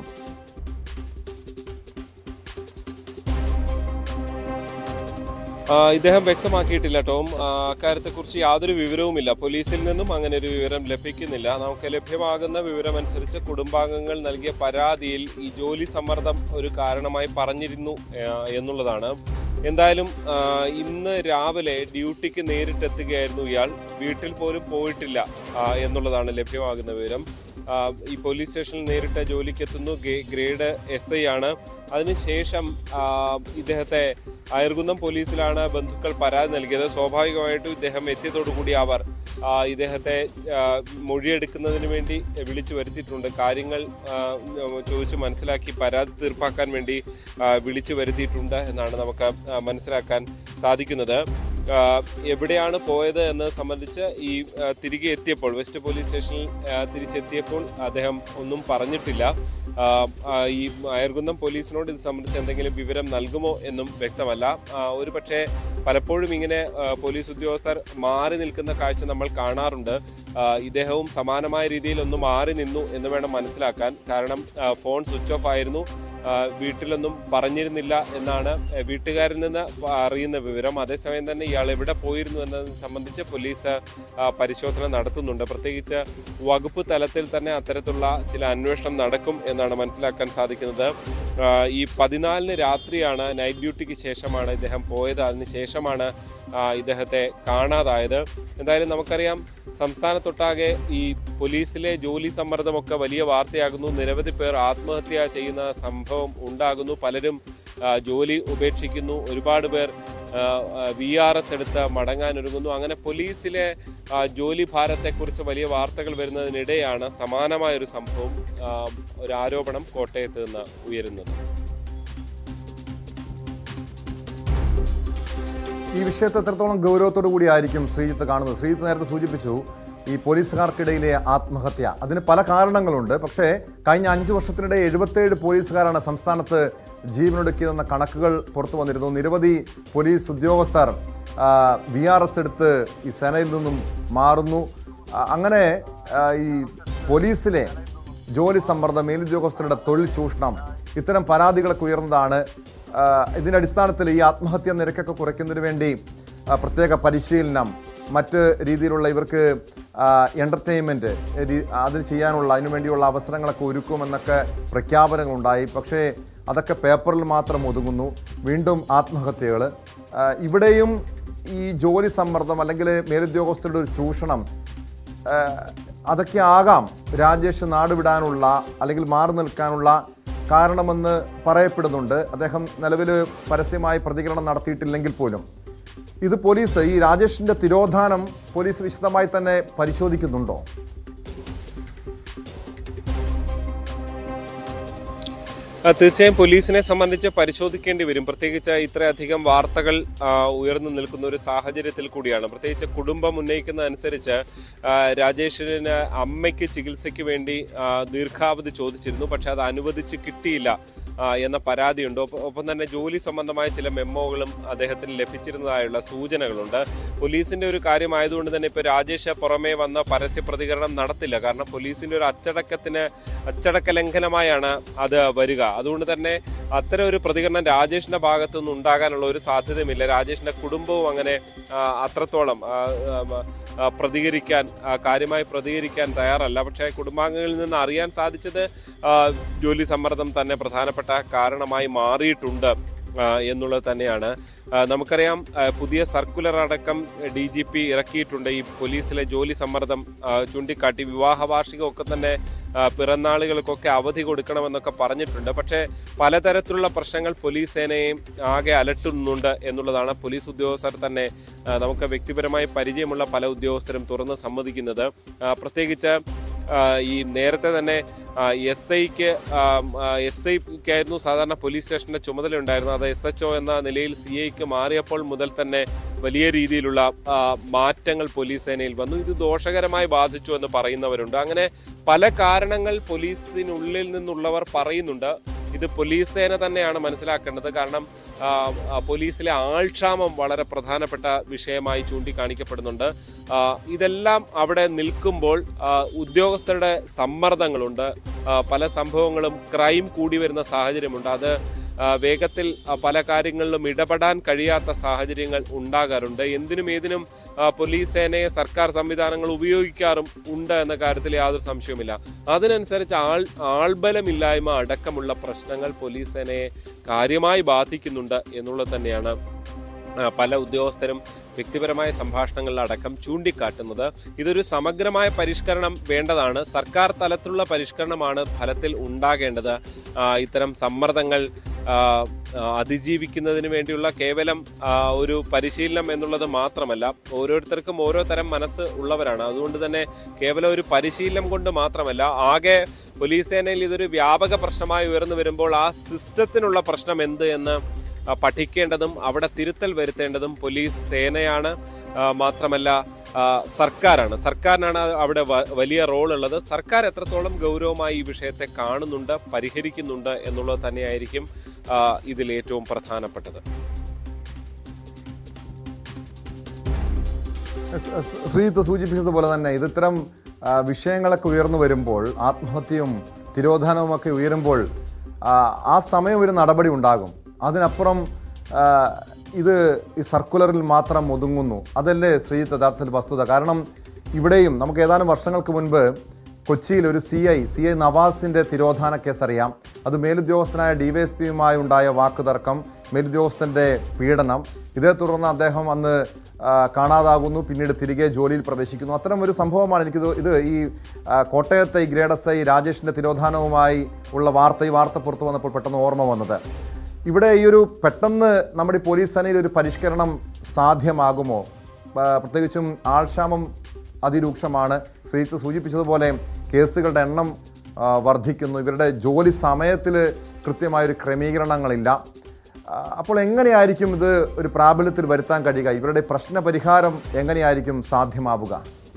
ഇദ്ദേഹം വ്യക്തമാക്കിയിട്ടില്ല ടോം. അക്കാര്യത്തെക്കുറിച്ച് യാതൊരു വിവരവുമില്ല. പോലീസിൽ നിന്നും അങ്ങനെ ഒരു വിവരം ലഭിക്കുന്നില്ല. നമുക്ക് ലഭ്യമാകുന്ന വിവരമനുസരിച്ച് കുടുംബാംഗങ്ങൾ നൽകിയ പരാതിയിൽ ഈ ജോലി സമ്മർദ്ദം ഒരു കാരണമായി പറഞ്ഞിരുന്നു എന്നുള്ളതാണ്. എന്തായാലും ഇന്ന് രാവിലെ ഡ്യൂട്ടിക്ക് നേരിട്ടെത്തുകയായിരുന്നു ഇയാൾ. വീട്ടിൽ പോലും പോയിട്ടില്ല എന്നുള്ളതാണ് ലഭ്യമാകുന്ന വിവരം. ഈ പോലീസ് സ്റ്റേഷനിൽ നേരിട്ട് ജോലിക്കെത്തുന്നു. ഗ്രേഡ് എസ് ഐ ആണ്. അതിനുശേഷം ഇദ്ദേഹത്തെ അയർകുന്നം പോലീസിലാണ് ബന്ധുക്കൾ പരാതി നൽകിയത്. സ്വാഭാവികമായിട്ടും ഇദ്ദേഹം എത്തിയതോടുകൂടി അവർ ഇദ്ദേഹത്തെ മൊഴിയെടുക്കുന്നതിന് വേണ്ടി വിളിച്ചു വരുത്തിയിട്ടുണ്ട്. കാര്യങ്ങൾ ചോദിച്ച് മനസ്സിലാക്കി പരാതി തീർപ്പാക്കാൻ വേണ്ടി വിളിച്ചു വരുത്തിയിട്ടുണ്ട് എന്നാണ് നമുക്ക് മനസ്സിലാക്കാൻ സാധിക്കുന്നത്. എവിടെയാണ് പോയത് എന്ന് സംബന്ധിച്ച് ഈ തിരികെ എത്തിയപ്പോൾ വെസ്റ്റ് പോലീസ് സ്റ്റേഷനിൽ തിരിച്ചെത്തിയപ്പോൾ അദ്ദേഹം ഒന്നും പറഞ്ഞിട്ടില്ല. ഈ അയർകുന്നം പോലീസിനോട് ഇത് സംബന്ധിച്ച് എന്തെങ്കിലും വിവരം നൽകുമോ എന്നും വ്യക്തമല്ല. ഒരു പക്ഷേ പലപ്പോഴും ഇങ്ങനെ പോലീസ് ഉദ്യോഗസ്ഥർ മാറി നിൽക്കുന്ന കാഴ്ച നമ്മൾ കാണാറുണ്ട്. ഇദ്ദേഹവും സമാനമായ രീതിയിൽ ഒന്ന് മാറി നിന്നു എന്ന് വേണം മനസ്സിലാക്കാൻ. കാരണം ഫോൺ സ്വിച്ച് ഓഫ് ആയിരുന്നു, വീട്ടിലൊന്നും പറഞ്ഞിരുന്നില്ല എന്നാണ് വീട്ടുകാരിൽ നിന്ന് അറിയുന്ന വിവരം. അതേസമയം തന്നെ ഇയാൾ എവിടെ പോയിരുന്നു എന്നതിനെ സംബന്ധിച്ച് പോലീസ് പരിശോധന നടത്തുന്നുണ്ട്. പ്രത്യേകിച്ച് വകുപ്പ് തലത്തിൽ തന്നെ അത്തരത്തിലുള്ള ചില അന്വേഷണം നടക്കും എന്നാണ് മനസ്സിലാക്കാൻ സാധിക്കുന്നത്. ഈ പതിനാലിന് രാത്രിയാണ്, നൈറ്റ് ഡ്യൂട്ടിക്ക് ശേഷമാണ് ഇദ്ദേഹം പോയത്. അതിനുശേഷമാണ് ഇദ്ദേഹത്തെ കാണാതായത്. എന്തായാലും നമുക്കറിയാം, സംസ്ഥാനത്തൊട്ടാകെ ഈ പോലീസിലെ ജോലി സമ്മർദ്ദമൊക്കെ വലിയ വാർത്തയാകുന്നു. നിരവധി പേർ ആത്മഹത്യ ചെയ്യുന്ന സംഭവം ഉണ്ടാകുന്നു. പലരും ജോലി ഉപേക്ഷിക്കുന്നു. ഒരുപാട് പേർ വി ആർ എസ് എടുത്ത് മടങ്ങാനൊരുങ്ങുന്നു. അങ്ങനെ പോലീസിലെ ജോലി ഭാരത്തെക്കുറിച്ച് വലിയ വാർത്തകൾ വരുന്നതിനിടെയാണ് സമാനമായൊരു സംഭവം, ഒരു ആരോപണം കോട്ടയത്ത് നിന്ന് ഉയരുന്നത്. ഈ വിഷയത്തെ എത്രത്തോളം ഗൗരവത്തോടു കൂടിയായിരിക്കും ശ്രീജിത്ത് കാണുന്നത്? ശ്രീജിത്ത് നേരത്തെ സൂചിപ്പിച്ചു ഈ പോലീസുകാർക്കിടയിലെ ആത്മഹത്യ, അതിന് പല കാരണങ്ങളുണ്ട്. പക്ഷേ കഴിഞ്ഞ അഞ്ചു വർഷത്തിനിടെ എഴുപത്തേഴ് പോലീസുകാരാണ് സംസ്ഥാനത്ത് ജീവനൊടുക്കിയതെന്ന കണക്കുകൾ പുറത്തു വന്നിരുന്നു. നിരവധി പോലീസ് ഉദ്യോഗസ്ഥർ ബി ആർ എസ് എടുത്ത് ഈ സേനയിൽ നിന്നും മാറുന്നു. അങ്ങനെ ഈ പോലീസിലെ ജോലി സമ്മർദ്ദം, മേലുദ്യോഗസ്ഥരുടെ തൊഴിൽ ചൂഷണം, ഇത്തരം പരാതികളൊക്കെ ഉയർന്നതാണ്. ഇതിൻ്റെ അടിസ്ഥാനത്തിൽ ഈ ആത്മഹത്യാ നിരക്കൊക്കെ കുറയ്ക്കുന്നതിന് വേണ്ടി പ്രത്യേക പരിശീലനം, മറ്റ് രീതിയിലുള്ള ഇവർക്ക് എൻ്റർടൈൻമെൻറ്റ് അതിന് ചെയ്യാനുള്ള അതിനു വേണ്ടിയുള്ള അവസരങ്ങളൊക്കെ ഒരുക്കുമെന്നൊക്കെ പ്രഖ്യാപനങ്ങളുണ്ടായി. പക്ഷേ അതൊക്കെ പേപ്പറിൽ മാത്രം ഒതുങ്ങുന്നു. വീണ്ടും ആത്മഹത്യകൾ. ഇവിടെയും ഈ ജോലി സമ്മർദ്ദം അല്ലെങ്കിൽ മേലുദ്യോഗസ്ഥരുടെ ഒരു ചൂഷണം, അതൊക്കെ ആകാം രാജേഷ് നാടുവിടാനുള്ള അല്ലെങ്കിൽ മാറി നിൽക്കാനുള്ള കാരണമെന്ന് പറയപ്പെടുന്നുണ്ട്. അദ്ദേഹം നിലവിൽ പരസ്യമായി പ്രതികരണം നടത്തിയിട്ടില്ലെങ്കിൽ പോലും ഇത് പോലീസ്, ഈ രാജേഷിന്റെ തിരോധാനം പോലീസ് വിശദമായി തന്നെ പരിശോധിക്കുന്നുണ്ടോ? തീർച്ചയായും പോലീസിനെ സംബന്ധിച്ച് പരിശോധിക്കേണ്ടി വരും. പ്രത്യേകിച്ച് ഇത്രയധികം വാർത്തകൾ ഉയർന്നു നിൽക്കുന്ന ഒരു സാഹചര്യത്തിൽ കൂടിയാണ്. പ്രത്യേകിച്ച് കുടുംബം ഉന്നയിക്കുന്ന അനുസരിച്ച് രാജേഷിന് അമ്മയ്ക്ക് ചികിത്സയ്ക്ക് വേണ്ടി ദീർഘാവധി ചോദിച്ചിരുന്നു, പക്ഷെ അത് അനുവദിച്ച് കിട്ടിയില്ല എന്ന പരാതിയുണ്ട്. ഒപ്പം തന്നെ ജോലി സംബന്ധമായ ചില മെമ്മോകളും അദ്ദേഹത്തിന് ലഭിച്ചിരുന്നതായുള്ള സൂചനകളുണ്ട്. പോലീസിന്റെ ഒരു കാര്യമായതുകൊണ്ട് തന്നെ ഇപ്പോൾ രാജേഷ് പുറമേ വന്ന പരസ്യ പ്രതികരണം നടത്തില്ല. കാരണം പോലീസിന്റെ ഒരു അച്ചടക്കത്തിന് അച്ചടക്ക ലംഘനമായാണ് അത് വരിക. അതുകൊണ്ട് തന്നെ അത്തരം ഒരു പ്രതികരണം രാജേഷിന്റെ ഭാഗത്തു നിന്ന് ഉണ്ടാകാനുള്ള ഒരു സാധ്യതയുമില്ല. രാജേഷിന്റെ കുടുംബവും അങ്ങനെ അത്രത്തോളം പ്രതികരിക്കാൻ കാര്യമായി പ്രതികരിക്കാൻ തയ്യാറല്ല. പക്ഷേ കുടുംബാംഗങ്ങളിൽ നിന്ന് അറിയാൻ സാധിച്ചത് ജോലി സമ്മർദ്ദം തന്നെ പ്രധാനപ്പെട്ട കാരണമായി മാറിയിട്ടുണ്ട് എന്നുള്ളത് തന്നെയാണ്. നമുക്കറിയാം, പുതിയ സർക്കുലർ അടക്കം ഡി ജി പി ഇറക്കിയിട്ടുണ്ട്. ഈ പോലീസിലെ ജോലി സമ്മർദ്ദം ചൂണ്ടിക്കാട്ടി വിവാഹ വാർഷികമൊക്കെ തന്നെ പിറന്നാളുകൾക്കൊക്കെ അവധി കൊടുക്കണമെന്നൊക്കെ പറഞ്ഞിട്ടുണ്ട്. പക്ഷേ പലതരത്തിലുള്ള പ്രശ്നങ്ങൾ പോലീസ് സേനയെയും ആകെ അലട്ടുന്നുണ്ട് എന്നുള്ളതാണ് പോലീസ് ഉദ്യോഗസ്ഥർ തന്നെ നമുക്ക് വ്യക്തിപരമായി പരിചയമുള്ള പല ഉദ്യോഗസ്ഥരും തുറന്ന് സമ്മതിക്കുന്നത്. പ്രത്യേകിച്ച് ഈ നേരത്തെ തന്നെ എസ് ഐക്ക് എസ് ഐക്കായിരുന്നു സാധാരണ പോലീസ് സ്റ്റേഷന്റെ ചുമതല ഉണ്ടായിരുന്നത്. അത് എസ് എച്ച് ഒ എന്ന നിലയിൽ സി ഐക്ക് മാറിയപ്പോൾ മുതൽ തന്നെ വലിയ രീതിയിലുള്ള മാറ്റങ്ങൾ പോലീസ് സേനയിൽ വന്നു. ഇത് ദോഷകരമായി ബാധിച്ചു എന്ന് പറയുന്നവരുണ്ട്. അങ്ങനെ പല കാരണങ്ങൾ പോലീസിനുള്ളിൽ നിന്നുള്ളവർ പറയുന്നുണ്ട്. ഇത് പോലീസ് സേന തന്നെയാണ് മനസ്സിലാക്കേണ്ടത്. കാരണം പോലീസിലെ ആൾക്ഷാമം വളരെ പ്രധാനപ്പെട്ട വിഷയമായി ചൂണ്ടിക്കാണിക്കപ്പെടുന്നുണ്ട്. ഇതെല്ലാം അവിടെ നിൽക്കുമ്പോൾ ഉദ്യോഗസ്ഥരുടെ സമ്മർദ്ദങ്ങളുണ്ട്. പല സംഭവങ്ങളും ക്രൈം കൂടി വരുന്ന സാഹചര്യമുണ്ട്. അത് വേഗത്തിൽ പല കാര്യങ്ങളിലും ഇടപെടാൻ കഴിയാത്ത സാഹചര്യങ്ങൾ ഉണ്ടാകാറുണ്ട്. എന്തിനും ഏതിനും പോലീസ് സേനയെ സർക്കാർ സംവിധാനങ്ങൾ ഉപയോഗിക്കാറും ഉണ്ട് എന്ന കാര്യത്തിൽ യാതൊരു സംശയവുമില്ല. അതിനനുസരിച്ച് ആൾ ആൾബലമില്ലായ്മ അടക്കമുള്ള പ്രശ്നങ്ങൾ പോലീസ് സേനയെ കാര്യമായി ബാധിക്കുന്നുണ്ട് എന്നുള്ളത് തന്നെയാണ് പല ഉദ്യോഗസ്ഥരും വ്യക്തിപരമായ സംഭാഷണങ്ങളിലടക്കം ചൂണ്ടിക്കാട്ടുന്നത്. ഇതൊരു സമഗ്രമായ പരിഷ്കരണം വേണ്ടതാണ്. സർക്കാർ തലത്തിലുള്ള പരിഷ്കരണമാണ് ഫലത്തിൽ ഉണ്ടാകേണ്ടത്. ഇത്തരം സമ്മർദ്ദങ്ങൾ അതിജീവിക്കുന്നതിന് വേണ്ടിയുള്ള കേവലം ഒരു പരിശീലനം എന്നുള്ളത് മാത്രമല്ല, ഓരോരുത്തർക്കും ഓരോ തരം മനസ്സ് ഉള്ളവരാണ്. അതുകൊണ്ട് തന്നെ കേവലം ഒരു പരിശീലനം കൊണ്ട് മാത്രമല്ല, ആകെ പോലീസ് സേനയിൽ ഇതൊരു വ്യാപക പ്രശ്നമായി ഉയർന്നു വരുമ്പോൾ ആ സിസ്റ്റത്തിനുള്ള പ്രശ്നം എന്ത് എന്ന് പഠിക്കേണ്ടതും അവിടെ തിരുത്തൽ വരുത്തേണ്ടതും പോലീസ് സേനയാണ്. മാത്രമല്ല സർക്കാരാണ് സർക്കാരിനാണ് അവിടെ വലിയ റോൾ ഉള്ളത്. സർക്കാർ എത്രത്തോളം ഗൗരവമായി ഈ വിഷയത്തെ കാണുന്നുണ്ട്, പരിഹരിക്കുന്നുണ്ട് എന്നുള്ളത് തന്നെയായിരിക്കും ഇതിൽ ഏറ്റവും പ്രധാനപ്പെട്ടത്. ശ്രീജിത്ത് സൂചിപ്പിച്ചതുപോലെ തന്നെ ഇത് ഇത്തരം വിഷയങ്ങളൊക്കെ ഉയർന്നു വരുമ്പോൾ, ആത്മഹത്യയും തിരോധാനവും ഒക്കെ ഉയരുമ്പോൾ ആ സമയം ഒരു നടപടി ഉണ്ടാകും. അതിനപ്പുറം ഇത് ഈ സർക്കുലറിൽ മാത്രം ഒതുങ്ങുന്നു. അതല്ലേ ശ്രീജിത്ത് യഥാർത്ഥത്തിൽ വസ്തുത? കാരണം ഇവിടെയും നമുക്ക് ഏതാനും വർഷങ്ങൾക്ക് മുൻപ് കൊച്ചിയിൽ ഒരു സി ഐ സി ഐ നവാസിൻ്റെ തിരോധാന കേസ് അറിയാം. അത് മേലുദ്യോഗസ്ഥനായ ഡി വൈ എസ് പിയുമായി ഉണ്ടായ വാക്കുതർക്കം, മേലുദ്യോഗസ്ഥൻ്റെ പീഡനം. ഇതേ തുടർന്ന് അദ്ദേഹം അന്ന് കാണാതാകുന്നു, പിന്നീട് തിരികെ ജോലിയിൽ പ്രവേശിക്കുന്നു. അത്തരം ഒരു സംഭവമാണ് എനിക്കിത് ഇത് ഈ കോട്ടയത്തെ ഈ ഗ്രേഡ് എസ് ഐ രാജേഷിൻ്റെ തിരോധാനവുമായി ഉള്ള വാർത്ത ഈ വാർത്ത പുറത്തു വന്നപ്പോൾ പെട്ടെന്ന് ഓർമ്മ വന്നത്. ഇവിടെ ഈ ഒരു പെട്ടെന്ന് നമ്മുടെ പോലീസ് സേനയിൽ ഒരു പരിഷ്കരണം സാധ്യമാകുമോ? പ്രത്യേകിച്ചും ആൾക്ഷാമം അതിരൂക്ഷമാണ്. ശ്രീജിത്ത് സൂചിപ്പിച്ചതുപോലെ കേസുകളുടെ എണ്ണം വർദ്ധിക്കുന്നു. ഇവരുടെ ജോലി സമയത്തിൽ കൃത്യമായൊരു ക്രമീകരണങ്ങളില്ല. അപ്പോൾ എങ്ങനെയായിരിക്കും ഇത് ഒരു പ്രാബല്യത്തിൽ വരുത്താൻ കഴിയുക? ഇവരുടെ പ്രശ്ന പരിഹാരം എങ്ങനെയായിരിക്കും സാധ്യമാവുക?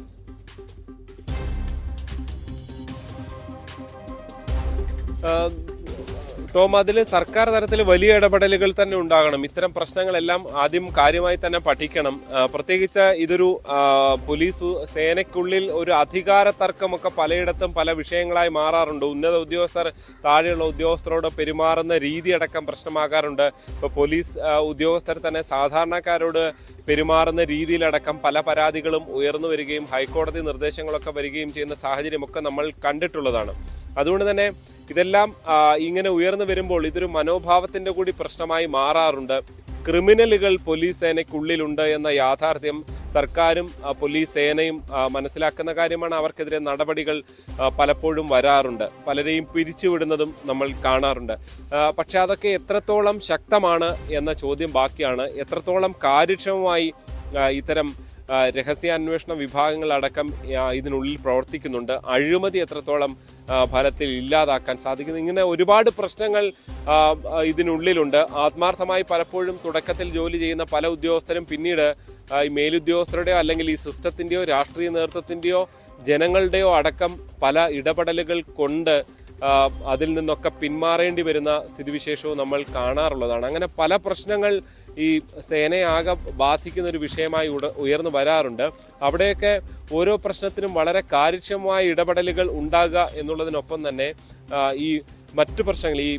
ടോം, അതിൽ സർക്കാർ തലത്തിൽ വലിയ ഇടപെടലുകൾ തന്നെ ഉണ്ടാകണം. ഇത്തരം പ്രശ്നങ്ങളെല്ലാം ആദ്യം കാര്യമായി തന്നെ പഠിക്കണം. പ്രത്യേകിച്ച് ഇതൊരു പോലീസ് സേനയ്ക്കുള്ളിൽ ഒരു അധികാര തർക്കമൊക്കെ പലയിടത്തും പല വിഷയങ്ങളായി മാറാറുണ്ട്. ഉന്നത ഉദ്യോഗസ്ഥർ താഴെയുള്ള ഉദ്യോഗസ്ഥരോട് പെരുമാറുന്ന രീതി അടക്കം പ്രശ്നമാകാറുണ്ട്. ഇപ്പോൾ പോലീസ് ഉദ്യോഗസ്ഥർ തന്നെ സാധാരണക്കാരോട് പെരുമാറുന്ന രീതിയിലടക്കം പല പരാതികളും ഉയർന്നു വരികയും ഹൈക്കോടതി നിർദ്ദേശങ്ങളൊക്കെ വരികയും ചെയ്യുന്ന സാഹചര്യമൊക്കെ നമ്മൾ കണ്ടിട്ടുള്ളതാണ്. അതുകൊണ്ട് തന്നെ ഇതെല്ലാം ഇങ്ങനെ ഉയർന്നു വരുമ്പോൾ ഇതൊരു മനോഭാവത്തിന്റെ കൂടി പ്രശ്നമായി മാറാറുണ്ട്. ക്രിമിനലുകൾ പോലീസ് സേനയ്ക്കുള്ളിലുണ്ട് എന്ന യാഥാർത്ഥ്യം സർക്കാരും പോലീസ് സേനയും മനസ്സിലാക്കുന്ന കാര്യമാണ്. അവർക്കെതിരെ നടപടികൾ പലപ്പോഴും വരാറുണ്ട്, പലരെയും പിരിച്ചുവിടുന്നതും നമ്മൾ കാണാറുണ്ട്. പക്ഷെ അതൊക്കെ എത്രത്തോളം ശക്തമാണ് എന്ന ചോദ്യം ബാക്കിയാണ്. എത്രത്തോളം കാര്യക്ഷമമായി ഇത്തരം രഹസ്യാന്വേഷണ വിഭാഗങ്ങളടക്കം ഇതിനുള്ളിൽ പ്രവർത്തിക്കുന്നുണ്ട്, അഴിമതി എത്രത്തോളം ഫലത്തിൽ ഇല്ലാതാക്കാൻ സാധിക്കുന്നു, ഇങ്ങനെ ഒരുപാട് പ്രശ്നങ്ങൾ ഇതിനുള്ളിലുണ്ട്. ആത്മാർത്ഥമായി പലപ്പോഴും തുടക്കത്തിൽ ജോലി ചെയ്യുന്ന പല ഉദ്യോഗസ്ഥരും പിന്നീട് ഈ മേലുദ്യോഗസ്ഥരുടെയോ അല്ലെങ്കിൽ ഈ സിസ്റ്റത്തിൻ്റെയോ രാഷ്ട്രീയ നേതൃത്വത്തിൻ്റെയോ ജനങ്ങളുടെയോ അടക്കം പല ഇടപെടലുകൾ കൊണ്ട് അതിൽ നിന്നൊക്കെ പിന്മാറേണ്ടി വരുന്ന സ്ഥിതിവിശേഷവും നമ്മൾ കാണാറുള്ളതാണ്. അങ്ങനെ പല പ്രശ്നങ്ങൾ ഈ സേനയാകെ ബാധിക്കുന്ന ഒരു വിഷയമായി ഉയർന്നു വരാറുണ്ട്. അവിടെയൊക്കെ ഓരോ പ്രശ്നത്തിനും വളരെ കാര്യക്ഷമമായ ഇടപെടലുകൾ ഉണ്ടാകുക എന്നുള്ളതിനൊപ്പം തന്നെ ഈ മറ്റു പ്രശ്നങ്ങൾ, ഈ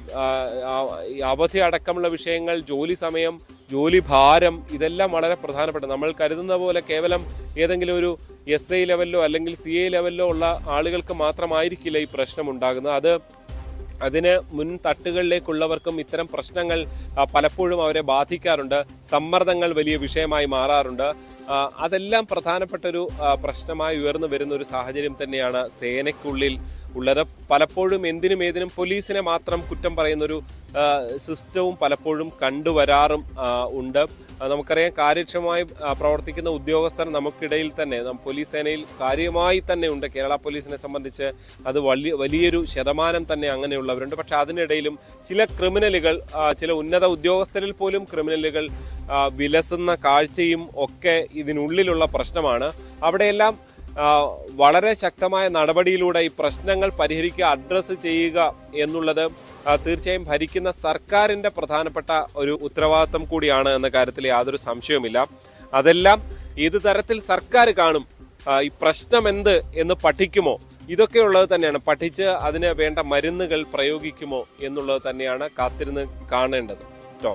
അവധി അടക്കമുള്ള വിഷയങ്ങൾ, ജോലി സമയം, ജോലി ഭാരം, ഇതെല്ലാം വളരെ പ്രധാനപ്പെട്ട. നമ്മൾ കരുതുന്ന പോലെ കേവലം ഏതെങ്കിലും ഒരു എസ് ഐ ലെവലിലോ അല്ലെങ്കിൽ സി ഐ ലെവലിലോ ഉള്ള ആളുകൾക്ക് മാത്രമായിരിക്കില്ല ഈ പ്രശ്നം ഉണ്ടാകുന്നത്. അത് അതിന് മുൻ തട്ടുകളിലേക്കുള്ളവർക്കും ഇത്തരം പ്രശ്നങ്ങൾ പലപ്പോഴും അവരെ ബാധിക്കാറുണ്ട്. സമ്മർദ്ദങ്ങൾ വലിയ വിഷയമായി മാറാറുണ്ട്. അതെല്ലാം പ്രധാനപ്പെട്ടൊരു പ്രശ്നമായി ഉയർന്നു വരുന്ന ഒരു സാഹചര്യം തന്നെയാണ് സേനയ്ക്കുള്ളിൽ ഉള്ളത്. പലപ്പോഴും എന്തിനും ഏതിനും പോലീസിനെ മാത്രം കുറ്റം പറയുന്നൊരു സിസ്റ്റവും പലപ്പോഴും കണ്ടുവരാറും ഉണ്ട്. നമുക്കറിയാം, കാര്യക്ഷമമായി പ്രവർത്തിക്കുന്ന ഉദ്യോഗസ്ഥർ നമുക്കിടയിൽ തന്നെ, പോലീസ് സേനയിൽ കാര്യമായി തന്നെ ഉണ്ട്. കേരള പോലീസിനെ സംബന്ധിച്ച് അത് വലിയ വലിയൊരു ശതമാനം തന്നെ അങ്ങനെയുള്ളവരുണ്ട്. പക്ഷെ അതിനിടയിലും ചില ക്രിമിനലുകൾ, ചില ഉന്നത ഉദ്യോഗസ്ഥരിൽ പോലും ക്രിമിനലുകൾ വിലസുന്ന കാഴ്ചയും ഒക്കെ ഇതിനുള്ളിലുള്ള പ്രശ്നമാണ്. അവിടെയെല്ലാം വളരെ ശക്തമായ നടപടിയിലൂടെ ഈ പ്രശ്നങ്ങൾ പരിഹരിക്കുക, അഡ്രസ്സ് ചെയ്യുക എന്നുള്ളത് തീർച്ചയായും ഭരിക്കുന്ന സർക്കാരിന്റെ പ്രധാനപ്പെട്ട ഒരു ഉത്തരവാദിത്വം കൂടിയാണ് എന്ന കാര്യത്തിൽ യാതൊരു സംശയവുമില്ല. അതെല്ലാം ഏത് തരത്തിൽ സർക്കാർ കാണും, ഈ പ്രശ്നം എന്ത് എന്ന് പഠിക്കുമോ, ഇതൊക്കെ ഉള്ളത് തന്നെയാണ്. പഠിച്ച് അതിന് വേണ്ട മരുന്നുകൾ പ്രയോഗിക്കുമോ എന്നുള്ളത് തന്നെയാണ് കാത്തിരുന്ന് കാണേണ്ടത്. ടോം,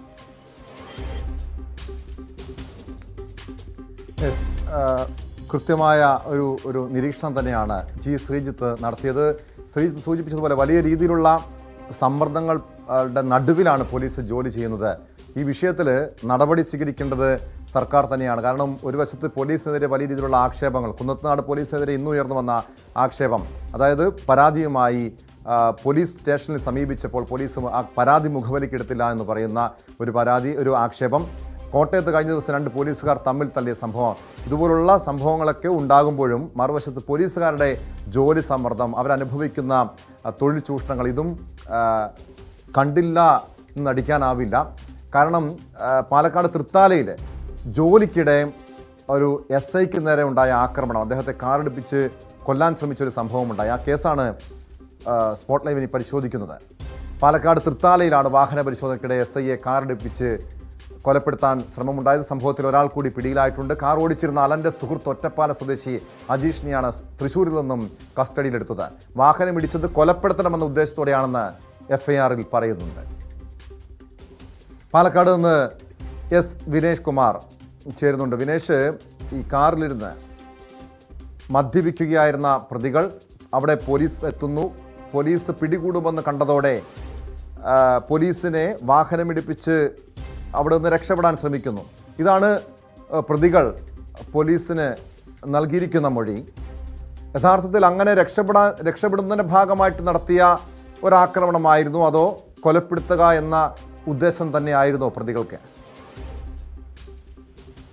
കൃത്യമായ ഒരു ഒരു നിരീക്ഷണം തന്നെയാണ് ജി ശ്രീജിത്ത് നടത്തിയത്. ശ്രീജിത്ത് സൂചിപ്പിച്ചതുപോലെ വലിയ രീതിയിലുള്ള സമ്മർദ്ദങ്ങളുടെ നടുവിലാണ് പോലീസ് ജോലി ചെയ്യുന്നത്. ഈ വിഷയത്തിൽ നടപടി സ്വീകരിക്കേണ്ടത് സർക്കാർ തന്നെയാണ്. കാരണം ഒരു വശത്ത് പോലീസിനെതിരെ വലിയ രീതിയിലുള്ള ആക്ഷേപങ്ങൾ, കുന്നത്തനാട് പോലീസിനെതിരെ ഇന്ന് ഉയർന്നു വന്ന ആക്ഷേപം, അതായത് പരാതിയുമായി പോലീസ് സ്റ്റേഷനിൽ സമീപിച്ചപ്പോൾ പോലീസ് ആ പരാതി മുഖവിലക്കെടുത്തില്ല എന്ന് പറയുന്ന ഒരു പരാതി, ഒരു ആക്ഷേപം. കോട്ടയത്ത് കഴിഞ്ഞ ദിവസം രണ്ട് പോലീസുകാർ തമ്മിൽ തള്ളിയ സംഭവം, ഇതുപോലുള്ള സംഭവങ്ങളൊക്കെ ഉണ്ടാകുമ്പോഴും മറുവശത്ത് പോലീസുകാരുടെ ജോലി സമ്മർദ്ദം, അവരനുഭവിക്കുന്ന തൊഴിൽ ചൂഷണങ്ങൾ, ഇതും കണ്ടില്ല എന്നടിക്കാനാവില്ല. കാരണം പാലക്കാട് തൃത്താലയിൽ ജോലിക്കിടെ ഒരു എസ് ഐക്ക് നേരെ ഉണ്ടായ ആക്രമണം, അദ്ദേഹത്തെ കാറടിപ്പിച്ച് കൊല്ലാൻ ശ്രമിച്ചൊരു സംഭവമുണ്ടായി. ആ കേസാണ് സ്പോട്ട് ലൈവിനി പരിശോധിക്കുന്നത്. പാലക്കാട് തൃത്താലയിലാണ് വാഹന പരിശോധനയ്ക്കിടെ എസ് ഐയെ കാറടിപ്പിച്ച് കൊലപ്പെടുത്താൻ ശ്രമമുണ്ടായത്. സംഭവത്തിൽ ഒരാൾ കൂടി പിടിയിലായിട്ടുണ്ട്. കാർ ഓടിച്ചിരുന്ന അലൻ്റെ സുഹൃത്ത് ഒറ്റപ്പാല സ്വദേശി അജീഷിനെയാണ് തൃശ്ശൂരിൽ നിന്നും കസ്റ്റഡിയിലെടുത്തത്. വാഹനം ഇടിച്ചത് കൊലപ്പെടുത്തണമെന്ന ഉദ്ദേശത്തോടെയാണെന്ന് എഫ് ഐ ആറിൽ പറയുന്നുണ്ട്. പാലക്കാട് നിന്ന് എസ് വിനേഷ് കുമാർ ചേരുന്നുണ്ട്. വിനേഷ്, ഈ കാറിലിരുന്ന് മദ്യപിക്കുകയായിരുന്ന പ്രതികൾ, അവിടെ പോലീസ് എത്തുന്നു. പോലീസ് പിടികൂടുമെന്ന് കണ്ടതോടെ പോലീസിനെ വാഹനമിടിപ്പിച്ച് അവിടെ നിന്ന് രക്ഷപ്പെടാൻ ശ്രമിക്കുന്നു. ഇതാണ് പ്രതികൾ പോലീസിന് നൽകിയിരിക്കുന്ന മൊഴി. യഥാർത്ഥത്തിൽ അങ്ങനെ രക്ഷപ്പെടാൻ രക്ഷപ്പെടുന്നതിൻ്റെ ഭാഗമായിട്ട് നടത്തിയ ഒരാക്രമണമായിരുന്നു, അതോ കൊലപ്പെടുത്തുക എന്ന ഉദ്ദേശം തന്നെയായിരുന്നോ പ്രതികൾക്ക്?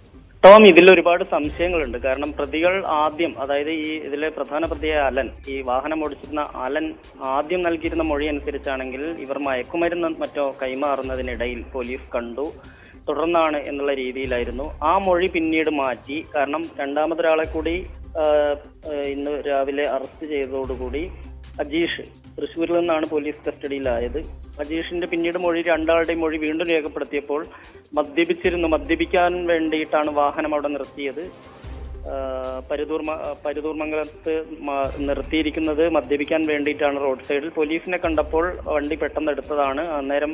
ടോം, ഇതിൽ ഒരുപാട് സംശയങ്ങളുണ്ട്. കാരണം പ്രതികൾ ആദ്യം, അതായത് ഈ ഇതിലെ പ്രധാന പ്രതിയായ അലൻ, ഈ വാഹനം ഓടിച്ചിരുന്ന അലൻ ആദ്യം നൽകിയിരുന്ന മൊഴി അനുസരിച്ചാണെങ്കിൽ ഇവർ മയക്കുമരുന്ന് മറ്റോ കൈമാറുന്നതിനിടയിൽ പോലീസ് കണ്ടു, തുടർന്നാണ് എന്നുള്ള രീതിയിലായിരുന്നു. ആ മൊഴി പിന്നീട് മാറ്റി. കാരണം രണ്ടാമതൊരാളെ കൂടി ഇന്ന് രാവിലെ അറസ്റ്റ് ചെയ്തതോടുകൂടി അജീഷ് തൃശ്ശൂരിൽ നിന്നാണ് പോലീസ് കസ്റ്റഡിയിലായത്. അജീഷിന്റെ പിന്നീട് മൊഴി, രണ്ടാളുടെയും മൊഴി വീണ്ടും രേഖപ്പെടുത്തിയപ്പോൾ മദ്യപിച്ചിരുന്നു, മദ്യപിക്കാൻ വേണ്ടിയിട്ടാണ് വാഹനം അവിടെ നിർത്തിയത്. പരുതൂർ പരുതൂർമംഗലത്ത് നിർത്തിയിരിക്കുന്നത് മദ്യപിക്കാൻ വേണ്ടിയിട്ടാണ് റോഡ് സൈഡിൽ. പോലീസിനെ കണ്ടപ്പോൾ വണ്ടി പെട്ടെന്ന് എടുത്തതാണ്. അന്നേരം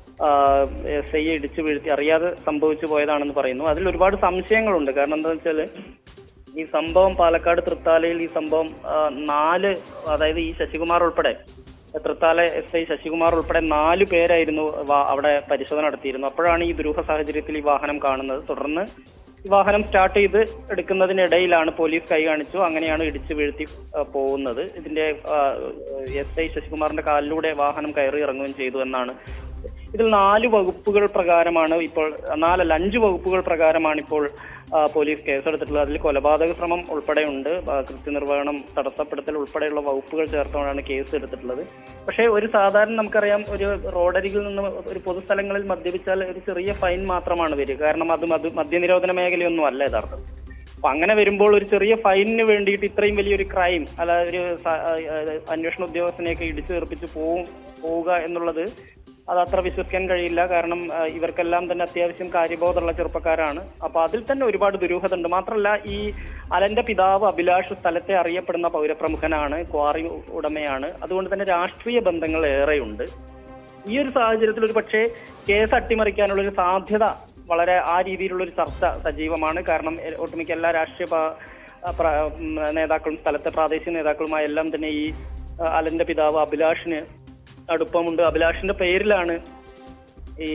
എസ് ഐയെ ഇടിച്ചു വീഴ്ത്തി അറിയാതെ സംഭവിച്ചു പോയതാണെന്ന് പറയുന്നു. അതിൽ ഒരുപാട് സംശയങ്ങളുണ്ട്. കാരണം എന്താണെന്ന് വെച്ചാൽ ഈ സംഭവം പാലക്കാട് തൃത്താലയിൽ ഈ സംഭവം നാല്, അതായത് ഈ ശശികുമാർ ഉൾപ്പെടെ, തൃത്താല എസ് ഐ ശശികുമാർ ഉൾപ്പെടെ നാല് പേരായിരുന്നു അവിടെ പരിശോധന നടത്തിയിരുന്നു. അപ്പോഴാണ് ഈ ദുരൂഹ സാഹചര്യത്തിൽ ഈ വാഹനം കാണുന്നത്. തുടർന്ന് ഈ വാഹനം സ്റ്റാർട്ട് ചെയ്ത് എടുക്കുന്നതിനിടയിലാണ് പോലീസ് കൈ കാണിച്ചു. അങ്ങനെയാണ് ഇടിച്ചു വീഴ്ത്തി പോകുന്നത്. ഇതിന്റെ എസ് ഐ ശശികുമാറിന്റെ കാലിലൂടെ വാഹനം കയറി ഇറങ്ങുകയും ചെയ്തു എന്നാണ്. ഇതിൽ നാല് വകുപ്പുകൾ പ്രകാരമാണ് ഇപ്പോൾ, നാലല്ല അഞ്ച് വകുപ്പുകൾ പ്രകാരമാണ് ഇപ്പോൾ പോലീസ് കേസെടുത്തിട്ടുള്ളത്. അതിൽ കൊലപാതക ശ്രമം ഉൾപ്പെടെയുണ്ട്, കൃത്യനിർവഹണം തടസ്സപ്പെടുത്തൽ ഉൾപ്പെടെയുള്ള വകുപ്പുകൾ ചേർത്തുകൊണ്ടാണ് കേസ് എടുത്തിട്ടുള്ളത്. പക്ഷേ ഒരു സാധാരണ നമുക്കറിയാം, ഒരു റോഡരികിൽ നിന്ന് ഒരു പൊതുസ്ഥലങ്ങളിൽ മദ്യപിച്ചാൽ ഒരു ചെറിയ ഫൈൻ മാത്രമാണ് വരിക. കാരണം അത് മദ്യ മദ്യനിരോധന മേഖലയൊന്നും അല്ല യഥാർത്ഥം. അപ്പൊ അങ്ങനെ വരുമ്പോൾ ഒരു ചെറിയ ഫൈനിന് വേണ്ടിയിട്ട് ഇത്രയും വലിയൊരു ക്രൈം, അല്ല ഒരു അന്വേഷണ ഉദ്യോഗസ്ഥനെയൊക്കെ ഇടിച്ചു തീർപ്പിച്ച് പോവും പോവുക എന്നുള്ളത് അത് അത്ര വിശ്വസിക്കാൻ കഴിയില്ല. കാരണം ഇവർക്കെല്ലാം തന്നെ അത്യാവശ്യം കാര്യബോധമുള്ള ചെറുപ്പക്കാരാണ്. അപ്പൊ അതിൽ തന്നെ ഒരുപാട് ദുരൂഹത ഉണ്ട്. മാത്രമല്ല, ഈ അലന്റെ പിതാവ് അഭിലാഷ് സ്ഥലത്തെ അറിയപ്പെടുന്ന പൗരപ്രമുഖനാണ്, ക്വാറി ഉടമയാണ്. അതുകൊണ്ട് തന്നെ രാഷ്ട്രീയ ബന്ധങ്ങൾ ഏറെയുണ്ട്. ഈ ഒരു സാഹചര്യത്തിൽ ഒരു പക്ഷേ കേസ് അട്ടിമറിക്കാനുള്ള ഒരു സാധ്യത വളരെ ആ രീതിയിലുള്ള ഒരു ചർച്ച സജീവമാണ്. കാരണം ഒട്ടുമിക്ക എല്ലാ രാഷ്ട്രീയ നേതാക്കളും സ്ഥലത്തെ പ്രാദേശിക നേതാക്കളുമായി എല്ലാം തന്നെ ഈ അലന്റെ പിതാവ് അഭിലാഷിന് അടുപ്പമുണ്ട്. അഭിലാഷിന്റെ പേരിലാണ് ഈ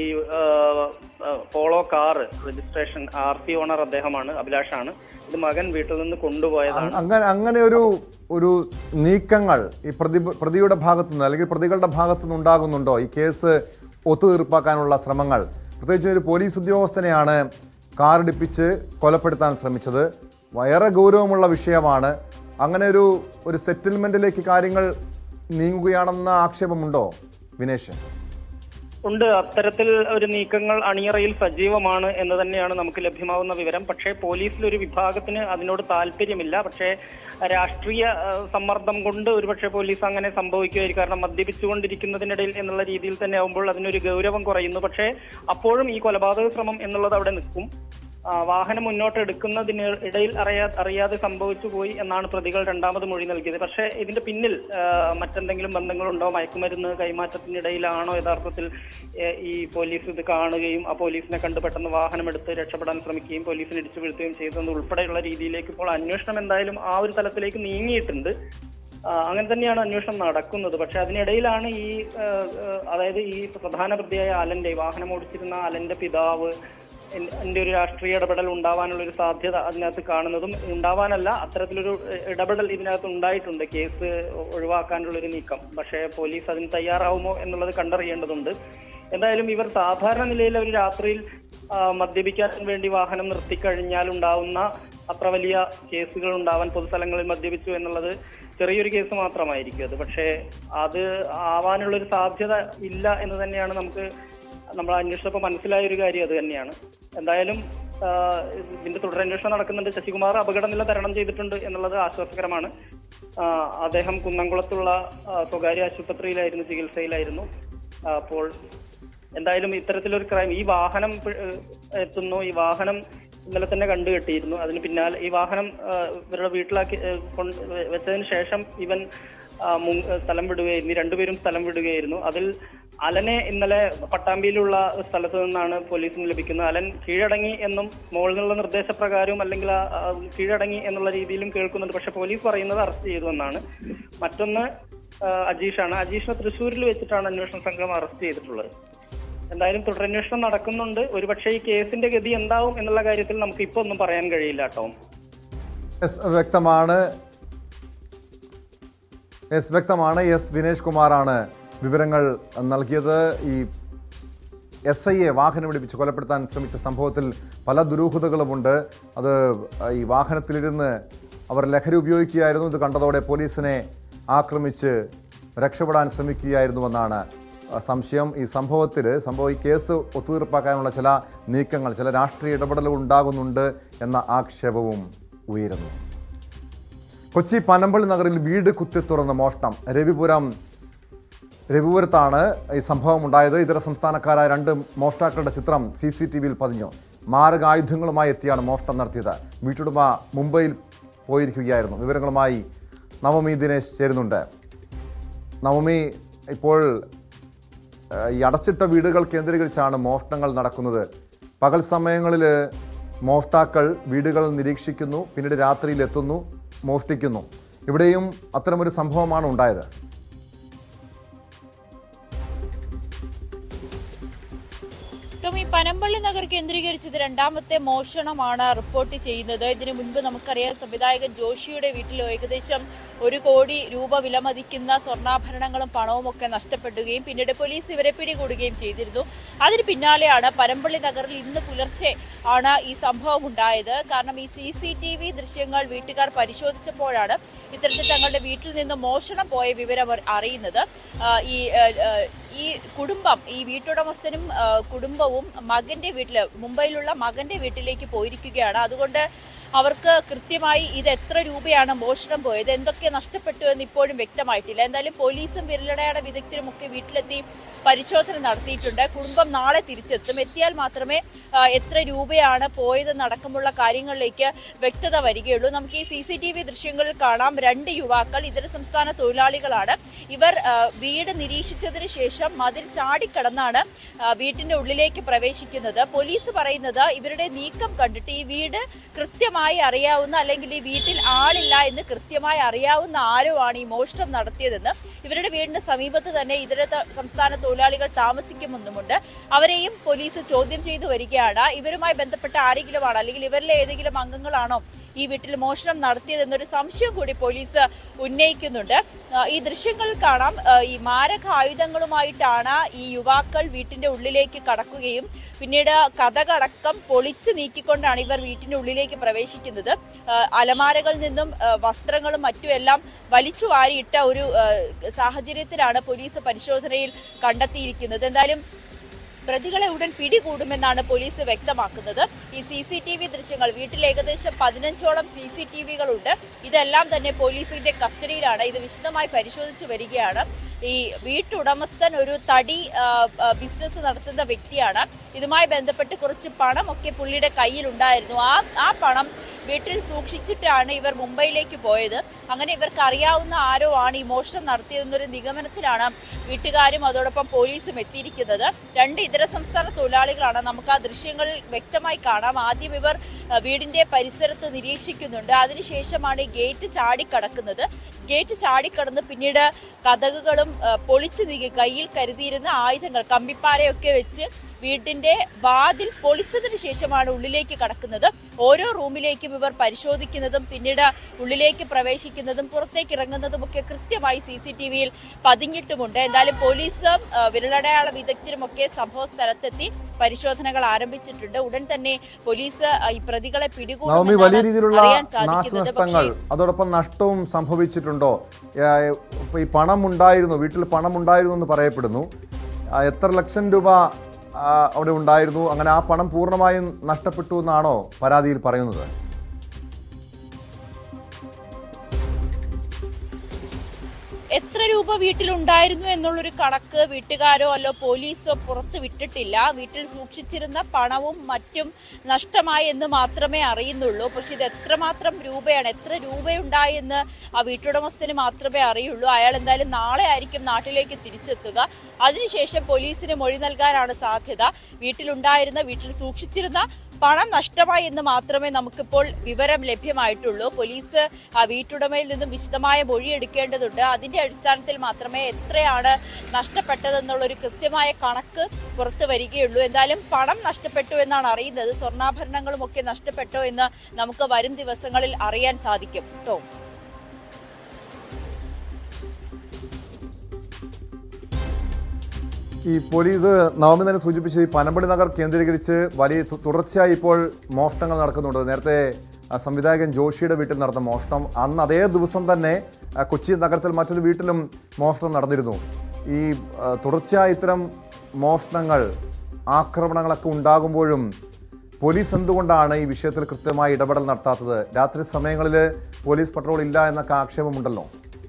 Polo car registration, R C owner അദ്ദേഹമാണ്, അഭിലാഷാണ്. ഇത് മകൻ വീട്ടിൽ നിന്ന് കൊണ്ടുപോയതാണ്. അങ്ങനെ അങ്ങനെ ഒരു ഒരു നീക്കങ്ങൾ ഈ പ്രതി പ്രതിയുടെ ഭാഗത്തുനിന്ന് അല്ലെങ്കിൽ പ്രതികളുടെ ഭാഗത്തുനിന്ന് ഉണ്ടാകുന്നുണ്ടോ? ഈ കേസ് ഒത്തുതീർപ്പാക്കാനുള്ള ശ്രമങ്ങൾ, പ്രത്യേകിച്ച് ഒരു പോലീസ് ഉദ്യോഗസ്ഥനെയാണ് കാറിടിപ്പിച്ച് കൊലപ്പെടുത്താൻ ശ്രമിച്ചത്. വളരെ ഗൗരവമുള്ള വിഷയമാണ്. അങ്ങനെ ഒരു ഒരു സെറ്റിൽമെന്റിലേക്ക് കാര്യങ്ങൾ നീങ്ങുകയാണെന്ന ആക്ഷേപമുണ്ടോ വിനേഷ്? ഉണ്ട്. അത്തരത്തിൽ ഒരു നീക്കങ്ങൾ അണിയറയിൽ സജീവമാണ് എന്ന് തന്നെയാണ് നമുക്ക് ലഭ്യമാകുന്ന വിവരം. പക്ഷേ പോലീസിലൊരു വിഭാഗത്തിന് അതിനോട് താല്പര്യമില്ല. പക്ഷേ രാഷ്ട്രീയ സമ്മർദ്ദം കൊണ്ട് ഒരുപക്ഷെ പോലീസ് അങ്ങനെ സംഭവിക്കുമായിരിക്കും. കാരണം മദ്യപിച്ചുകൊണ്ടിരിക്കുന്നതിനിടയിൽ എന്നുള്ള രീതിയിൽ തന്നെ ആകുമ്പോൾ അതിനൊരു ഗൗരവം കുറയുന്നു. പക്ഷേ അപ്പോഴും ഈ കൊലപാതക ശ്രമം എന്നുള്ളത് അവിടെ നിൽക്കും. വാഹനം മുന്നോട്ട് എടുക്കുന്നതിന് ഇടയിൽ അറിയാ അറിയാതെ സംഭവിച്ചു പോയി എന്നാണ് പ്രതികൾ രണ്ടാമത് മൊഴി നൽകിയത്. പക്ഷേ ഇതിന്റെ പിന്നിൽ മറ്റെന്തെങ്കിലും ബന്ധങ്ങളുണ്ടോ? മയക്കുമരുന്ന് കൈമാറ്റത്തിനിടയിലാണോ യഥാർത്ഥത്തിൽ ഈ പോലീസ് ഇത് കാണുകയും ആ പോലീസിനെ കണ്ട് പെട്ടെന്ന് വാഹനം എടുത്ത് രക്ഷപ്പെടാൻ ശ്രമിക്കുകയും പോലീസിനെ ഇടിച്ചു വീഴ്ത്തുകയും ചെയ്തത് ഉൾപ്പെടെയുള്ള രീതിയിലേക്ക് ഇപ്പോൾ അന്വേഷണം എന്തായാലും ആ ഒരു തലത്തിലേക്ക് നീങ്ങിയിട്ടുണ്ട്. അങ്ങനെ തന്നെയാണ് അന്വേഷണം നടക്കുന്നത്. പക്ഷെ അതിനിടയിലാണ് ഈ അതായത് ഈ പ്രധാന പ്രതിയായ അലന്റെ, വാഹനം ഓടിച്ചിരുന്ന അലന്റെ പിതാവ് എന്റെ ഒരു രാഷ്ട്രീയ ഇടപെടൽ ഉണ്ടാവാനുള്ള ഒരു സാധ്യത അതിനകത്ത് കാണുന്നതും, ഉണ്ടാവാനല്ല അത്തരത്തിലൊരു ഇടപെടൽ ഇതിനകത്ത് ഉണ്ടായിട്ടുണ്ട്, കേസ് ഒഴിവാക്കാനുള്ള ഒരു നീക്കം. പക്ഷേ പോലീസ് അതിന് തയ്യാറാവുമോ എന്നുള്ളത് കണ്ടറിയേണ്ടതുണ്ട്. എന്തായാലും ഇവർ സാധാരണ നിലയിൽ ഒരു രാത്രിയിൽ മദ്യപിക്കാൻ വേണ്ടി വാഹനം നിർത്തിക്കഴിഞ്ഞാൽ ഉണ്ടാവുന്ന അത്ര വലിയ കേസുകൾ ഉണ്ടാവാൻ, പൊതുസ്ഥലങ്ങളിൽ മദ്യപിച്ചു എന്നുള്ളത് ചെറിയൊരു കേസ് മാത്രമായിരിക്കും അത്. പക്ഷേ അത് ആവാനുള്ളൊരു സാധ്യത ഇല്ല എന്ന് തന്നെയാണ് നമുക്ക് നമ്മൾ അന്വേഷിച്ചപ്പോൾ മനസ്സിലായ ഒരു കാര്യം. അത് തന്നെയാണ്. എന്തായാലും ഇതിന്റെ തുടരന്വേഷണം നടക്കുന്നുണ്ട്. ശശികുമാർ അപകടനില തരണം ചെയ്തിട്ടുണ്ട് എന്നുള്ളത് ആശ്വാസകരമാണ്. അദ്ദേഹം കുന്നംകുളത്തുള്ള സ്വകാര്യ ആശുപത്രിയിലായിരുന്നു, ചികിത്സയിലായിരുന്നു. അപ്പോൾ എന്തായാലും ഇത്തരത്തിലൊരു ക്രൈം, ഈ വാഹനം എത്തുന്നു, ഈ വാഹനം ഇന്നലെ തന്നെ കണ്ടുകെട്ടിയിരുന്നു. അതിന് പിന്നാലെ ഈ വാഹനം ഇവരുടെ വീട്ടിലാക്കി കൊണ്ട് വെച്ചതിന് ശേഷം ഇവൻ സ്ഥലം വിടുകയായിരുന്നു. രണ്ടുപേരും സ്ഥലം വിടുകയായിരുന്നു. അതിൽ അലനെ ഇന്നലെ പട്ടാമ്പിയിലുള്ള സ്ഥലത്ത് നിന്നാണ് പോലീസിന് ലഭിക്കുന്നത്. അലൻ കീഴടങ്ങി എന്നും മുകളിൽ നിന്നുള്ള നിർദ്ദേശപ്രകാരവും അല്ലെങ്കിൽ കീഴടങ്ങി എന്നുള്ള രീതിയിലും കേൾക്കുന്നുണ്ട്. പക്ഷെ പോലീസ് പറയുന്നത് അറസ്റ്റ് ചെയ്തു എന്നാണ്. മറ്റൊന്ന് അജീഷാണ്. അജീഷിനെ തൃശ്ശൂരിൽ വെച്ചിട്ടാണ് അന്വേഷണ സംഘം അറസ്റ്റ് ചെയ്തിട്ടുള്ളത്. എന്തായാലും തുടരന്വേഷണം നടക്കുന്നുണ്ട്. ഒരുപക്ഷെ ഈ കേസിന്റെ ഗതി എന്താവും എന്നുള്ള കാര്യത്തിൽ നമുക്ക് ഇപ്പൊ ഒന്നും പറയാൻ കഴിയില്ല. കേട്ടോ, വ്യക്തമാണ്. എസ് വ്യക്തമാണ് എസ് വിനേഷ് കുമാറാണ് വിവരങ്ങൾ നൽകിയത്. ഈ എസ് ഐയെ വാഹനം ഇടിപ്പിച്ച് കൊലപ്പെടുത്താൻ ശ്രമിച്ച സംഭവത്തിൽ പല ദുരൂഹതകളുമുണ്ട്. അത് ഈ വാഹനത്തിലിരുന്ന് അവർ ലഹരി ഉപയോഗിക്കുകയായിരുന്നു. ഇത് കണ്ടതോടെ പോലീസിനെ ആക്രമിച്ച് രക്ഷപ്പെടാൻ ശ്രമിക്കുകയായിരുന്നുവെന്നാണ് സംശയം. ഈ സംഭവത്തിൽ സംഭവം ഈ കേസ് ഒത്തുതീർപ്പാക്കാനുള്ള ചില നീക്കങ്ങൾ, ചില രാഷ്ട്രീയ ഇടപെടലുകൾ ഉണ്ടാകുന്നുണ്ട് എന്ന ആക്ഷേപവും ഉയരുന്നു. കൊച്ചി പനമ്പള്ളി നഗറിൽ വീട് കുത്തി തുറന്ന് മോഷണം. രവിപുരം രവിപുരത്താണ് ഈ സംഭവം ഉണ്ടായത്. ഇതര സംസ്ഥാനക്കാരായ രണ്ട് മോഷ്ടാക്കളുടെ ചിത്രം സി സി ടി വിയിൽ പതിഞ്ഞു. മാരകായുധങ്ങളുമായി എത്തിയാണ് മോഷണം നടത്തിയത്. വീട്ടുടമ മുംബൈയിൽ പോയിരിക്കുകയായിരുന്നു. വിവരങ്ങളുമായി നവമി ദിനേശ് ചേരുന്നുണ്ട്. നവമി, ഇപ്പോൾ ഈ അടച്ചിട്ട വീടുകൾ കേന്ദ്രീകരിച്ചാണ് മോഷണങ്ങൾ നടക്കുന്നത്. പകൽ സമയങ്ങളിൽ മോഷ്ടാക്കൾ വീടുകൾ നിരീക്ഷിക്കുന്നു, പിന്നീട് രാത്രിയിൽ എത്തുന്നു, മോഷ്ടിക്കുന്നു. ഇവിടെയും അത്തരമൊരു സംഭവമാണ് ഉണ്ടായത്. ടോമി, പനമ്പള്ളി നഗർ കേന്ദ്രീകരിച്ചത് രണ്ടാമത്തെ മോഷണമാണ് റിപ്പോർട്ട് ചെയ്യുന്നത്. ഇതിനു മുൻപ് നമുക്കറിയാം, സംവിധായകൻ ജോഷിയുടെ വീട്ടിൽ ഏകദേശം ഒരു കോടി രൂപ വിലമതിക്കുന്ന സ്വർണ്ണാഭരണങ്ങളും പണവും ഒക്കെ നഷ്ടപ്പെടുകയും പിന്നീട് പോലീസ് ഇവരെ പിടികൂടുകയും ചെയ്തിരുന്നു. അതിന് പിന്നാലെയാണ് പനമ്പള്ളി നഗറിൽ ഇന്ന് പുലർച്ചെ ആണ് ഈ സംഭവം ഉണ്ടായത്. കാരണം ഈ സി സി ടി വി ദൃശ്യങ്ങൾ വീട്ടുകാർ പരിശോധിച്ചപ്പോഴാണ് ഇത്തരത്തിൽ തങ്ങളുടെ വീട്ടിൽ നിന്ന് മോഷണം പോയ വിവരം അറിയുന്നത്. ഈ ഈ കുടുംബം, ഈ വീട്ടുടമസ്ഥനും കുടുംബവും മകന്റെ വീട്ടില്, മുംബൈയിലുള്ള മകന്റെ വീട്ടിലേക്ക് പോയിരിക്കുകയാണ്. അതുകൊണ്ട് അവർക്ക് കൃത്യമായി ഇത് എത്ര രൂപയാണ് മോഷണം പോയത്, എന്തൊക്കെ നഷ്ടപ്പെട്ടു എന്ന് ഇപ്പോഴും വ്യക്തമായിട്ടില്ല. എന്തായാലും പോലീസും വിരലടയാള വിദഗ്ധരും ഒക്കെ വീട്ടിലെത്തി പരിശോധന നടത്തിയിട്ടുണ്ട്. കുടുംബം നാളെ തിരിച്ചെത്തും. എത്തിയാൽ മാത്രമേ എത്ര രൂപയാണ് പോയതെന്നടക്കമുള്ള കാര്യങ്ങളിലേക്ക് വ്യക്തത വരികയുള്ളൂ. നമുക്ക് ഈ സി സി ടി വി ദൃശ്യങ്ങളിൽ കാണാം, രണ്ട് യുവാക്കൾ ഇതര സംസ്ഥാന തൊഴിലാളികളാണ്. ഇവർ വീട് നിരീക്ഷിച്ചതിന് ശേഷം മതിൽ ചാടിക്കടന്നാണ് വീട്ടിന്റെ ഉള്ളിലേക്ക് പ്രവേശിക്കുന്നത്. പോലീസ് പറയുന്നത് ഇവരുടെ നീക്കം കണ്ടിട്ട് ഈ വീട് കൃത്യമായി അറിയാവുന്ന, അല്ലെങ്കിൽ ഈ വീട്ടിൽ ആളില്ല എന്ന് കൃത്യമായി അറിയാവുന്ന ആരോ ആണ് ഈ മോഷണം നടത്തിയതെന്ന്. ഇവരുടെ വീടിന് സമീപത്ത് തന്നെ ഇതര സംസ്ഥാന തൊഴിലാളികൾ താമസിക്കുമെന്നുമുണ്ട്. അവരെയും പോലീസ് ചോദ്യം ചെയ്തു വരികയാണ്. ഇവരുമായി ബന്ധപ്പെട്ട ആരെങ്കിലുമാണോ, അല്ലെങ്കിൽ ഇവരിലെ ഏതെങ്കിലും അംഗങ്ങളാണോ ഈ വീട്ടിൽ മോഷണം നടത്തിയതെന്നൊരു സംശയം കൂടി പോലീസ് ഉന്നയിക്കുന്നുണ്ട്. ഈ ദൃശ്യങ്ങളിൽ കാണാം, ഈ മാരക ആയുധങ്ങളുമായിട്ടാണ് ഈ യുവാക്കൾ വീട്ടിന്റെ ഉള്ളിലേക്ക് കടക്കുകയും പിന്നീട് കതകടക്കം പൊളിച്ചു നീക്കിക്കൊണ്ടാണ് ഇവർ വീട്ടിന്റെ ഉള്ളിലേക്ക് പ്രവേശിക്കുന്നത്. അലമാരകളിൽ നിന്നും വസ്ത്രങ്ങളും മറ്റുമെല്ലാം വലിച്ചു വാരിയിട്ട ഒരു സാഹചര്യത്തിലാണ് പോലീസ് പരിശോധനയിൽ കണ്ടെത്തിയിരിക്കുന്നത്. എന്തായാലും പ്രതികളെ ഉടൻ പിടികൂടുമെന്നാണ് പോലീസ് വ്യക്തമാക്കുന്നത്. ഈ സി സി ടി വി ദൃശ്യങ്ങൾ, വീട്ടിൽ ഏകദേശം പതിനഞ്ചോളം സി സി ടി വികളുണ്ട്. ഇതെല്ലാം തന്നെ പോലീസിന്റെ കസ്റ്റഡിയിലാണ്. ഇത് വിശദമായി പരിശോധിച്ചു വരികയാണ്. ഈ വീട്ടുടമസ്ഥൻ ഒരു തടി ബിസിനസ് നടത്തുന്ന വ്യക്തിയാണ്. ഇതുമായി ബന്ധപ്പെട്ട് കുറച്ച് പണമൊക്കെ പുള്ളിയുടെ കയ്യിലുണ്ടായിരുന്നു. ആ ആ പണം വീട്ടിൽ സൂക്ഷിച്ചിട്ടാണ് ഇവർ മുംബൈയിലേക്ക് പോയത്. അങ്ങനെ ഇവർക്ക് അറിയാവുന്ന ആരോ ആണ് ഈ മോഷണം നടത്തിയതെന്നൊരു നിഗമനത്തിലാണ് വീട്ടുകാരും അതോടൊപ്പം പോലീസും എത്തിയിരിക്കുന്നത്. രണ്ട് ഇതര സംസ്ഥാന തൊഴിലാളികളാണ്. നമുക്ക് ആ ദൃശ്യങ്ങളിൽ വ്യക്തമായി കാണാം. ആദ്യം ഇവർ വീടിന്റെ പരിസരത്ത് നിരീക്ഷിക്കുന്നുണ്ട്. അതിനുശേഷമാണ് ഗേറ്റ് ചാടിക്കടക്കുന്നത്. ഗേറ്റ് ചാടിക്കടന്ന് പിന്നീട് കതകുകളും പൊളിച്ചു നീക്കി കയ്യിൽ കരുതിയിരുന്ന ആയുധങ്ങൾ, കമ്പിപ്പാരയൊക്കെ വെച്ച് വീട്ടിന്റെ വാതിൽ പൊളിച്ചതിന് ശേഷമാണ് ഉള്ളിലേക്ക് കടക്കുന്നത്. ഓരോ റൂമിലേക്കും ഇവർ പരിശോധിക്കുന്നതും പിന്നീട് ഉള്ളിലേക്ക് പ്രവേശിക്കുന്നതും പുറത്തേക്ക് ഇറങ്ങുന്നതും ഒക്കെ കൃത്യമായി സി സി ടി വിയിൽ പതിഞ്ഞിട്ടുമുണ്ട്. എന്തായാലും പോലീസും വിരലടയാള വിദഗ്ധരുമൊക്കെ സംഭവ സ്ഥലത്തെത്തി പരിശോധനകൾ ആരംഭിച്ചിട്ടുണ്ട്. ഉടൻ തന്നെ പോലീസ് ഈ പ്രതികളെ പിടികൂടുമെന്നാണ് വലിയ രീതിയിലുള്ള നാശനഷ്ടങ്ങൾ, അതോടൊപ്പം നഷ്ടവും സംഭവിച്ചിട്ടുണ്ടോ? ഈ പണം ഉണ്ടായിരുന്നു, വീട്ടിൽ പണം ഉണ്ടായിരുന്നു എന്ന് പറയപ്പെടുന്നു. എത്ര ലക്ഷം രൂപ അവിടെ ഉണ്ടായിരുന്നു? അങ്ങനെ ആ പണം പൂർണ്ണമായും നഷ്ടപ്പെട്ടു എന്നാണോ പരാതിയിൽ പറയുന്നത്? എത്ര രൂപ വീട്ടിലുണ്ടായിരുന്നു എന്നുള്ളൊരു കണക്ക് വീട്ടുകാരോ അല്ലോ പോലീസോ പുറത്ത് വിട്ടിട്ടില്ല. വീട്ടിൽ സൂക്ഷിച്ചിരുന്ന പണവും മറ്റും നഷ്ടമായി എന്ന് മാത്രമേ അറിയുന്നുള്ളൂ. പക്ഷെ ഇത് എത്രമാത്രം രൂപയാണ്, എത്ര രൂപയുണ്ടായി എന്ന് ആ വീട്ടുടമസ്ഥന് മാത്രമേ അറിയുള്ളൂ. അയാൾ എന്തായാലും നാളെ ആയിരിക്കും നാട്ടിലേക്ക് തിരിച്ചെത്തുക. അതിനുശേഷം പോലീസിന് മൊഴി നൽകാനാണ് സാധ്യത. വീട്ടിലുണ്ടായിരുന്ന, വീട്ടിൽ സൂക്ഷിച്ചിരുന്ന പണം നഷ്ടമായി എന്ന് മാത്രമേ നമുക്കിപ്പോൾ വിവരം ലഭ്യമായിട്ടുള്ളൂ. പോലീസ് ആ വീട്ടുടമയിൽ നിന്നും വിശദമായ മൊഴി എടുക്കേണ്ടതുണ്ട്. അതിന്റെ അടിസ്ഥാനത്തിൽ മാത്രമേ എത്രയാണ് നഷ്ടപ്പെട്ടതെന്നുള്ളൊരു കൃത്യമായ കണക്ക് പുറത്തു വരികയുള്ളൂ. എന്തായാലും പണം നഷ്ടപ്പെട്ടു എന്നാണ് അറിയുന്നത്. സ്വർണ്ണാഭരണങ്ങളും ഒക്കെ നഷ്ടപ്പെട്ടോ എന്ന് നമുക്ക് വരും ദിവസങ്ങളിൽ അറിയാൻ സാധിക്കും. കേട്ടോ. ഈ പോലീസ് നവമി തന്നെ സൂചിപ്പിച്ച് ഈ പനമ്പള്ളി നഗർ കേന്ദ്രീകരിച്ച് വലിയ തുടർച്ചയായി ഇപ്പോൾ മോഷണങ്ങൾ നടക്കുന്നുണ്ട്. നേരത്തെ സംവിധായകൻ ജോഷിയുടെ വീട്ടിൽ നടന്ന മോഷണം, അന്ന് അതേ ദിവസം തന്നെ കൊച്ചി നഗരത്തിൽ മറ്റൊരു വീട്ടിലും മോഷണം നടന്നിരുന്നു. ഈ തുടർച്ചയായി ഇത്തരം മോഷണങ്ങൾ, ആക്രമണങ്ങളൊക്കെ ഉണ്ടാകുമ്പോഴും പോലീസ് എന്തുകൊണ്ടാണ് ഈ വിഷയത്തിൽ കൃത്യമായി ഇടപെടൽ നടത്താത്തത്? രാത്രി സമയങ്ങളിൽ പോലീസ് പട്രോൾ ഇല്ല എന്നൊക്കെ ആക്ഷേപമുണ്ടല്ലോ.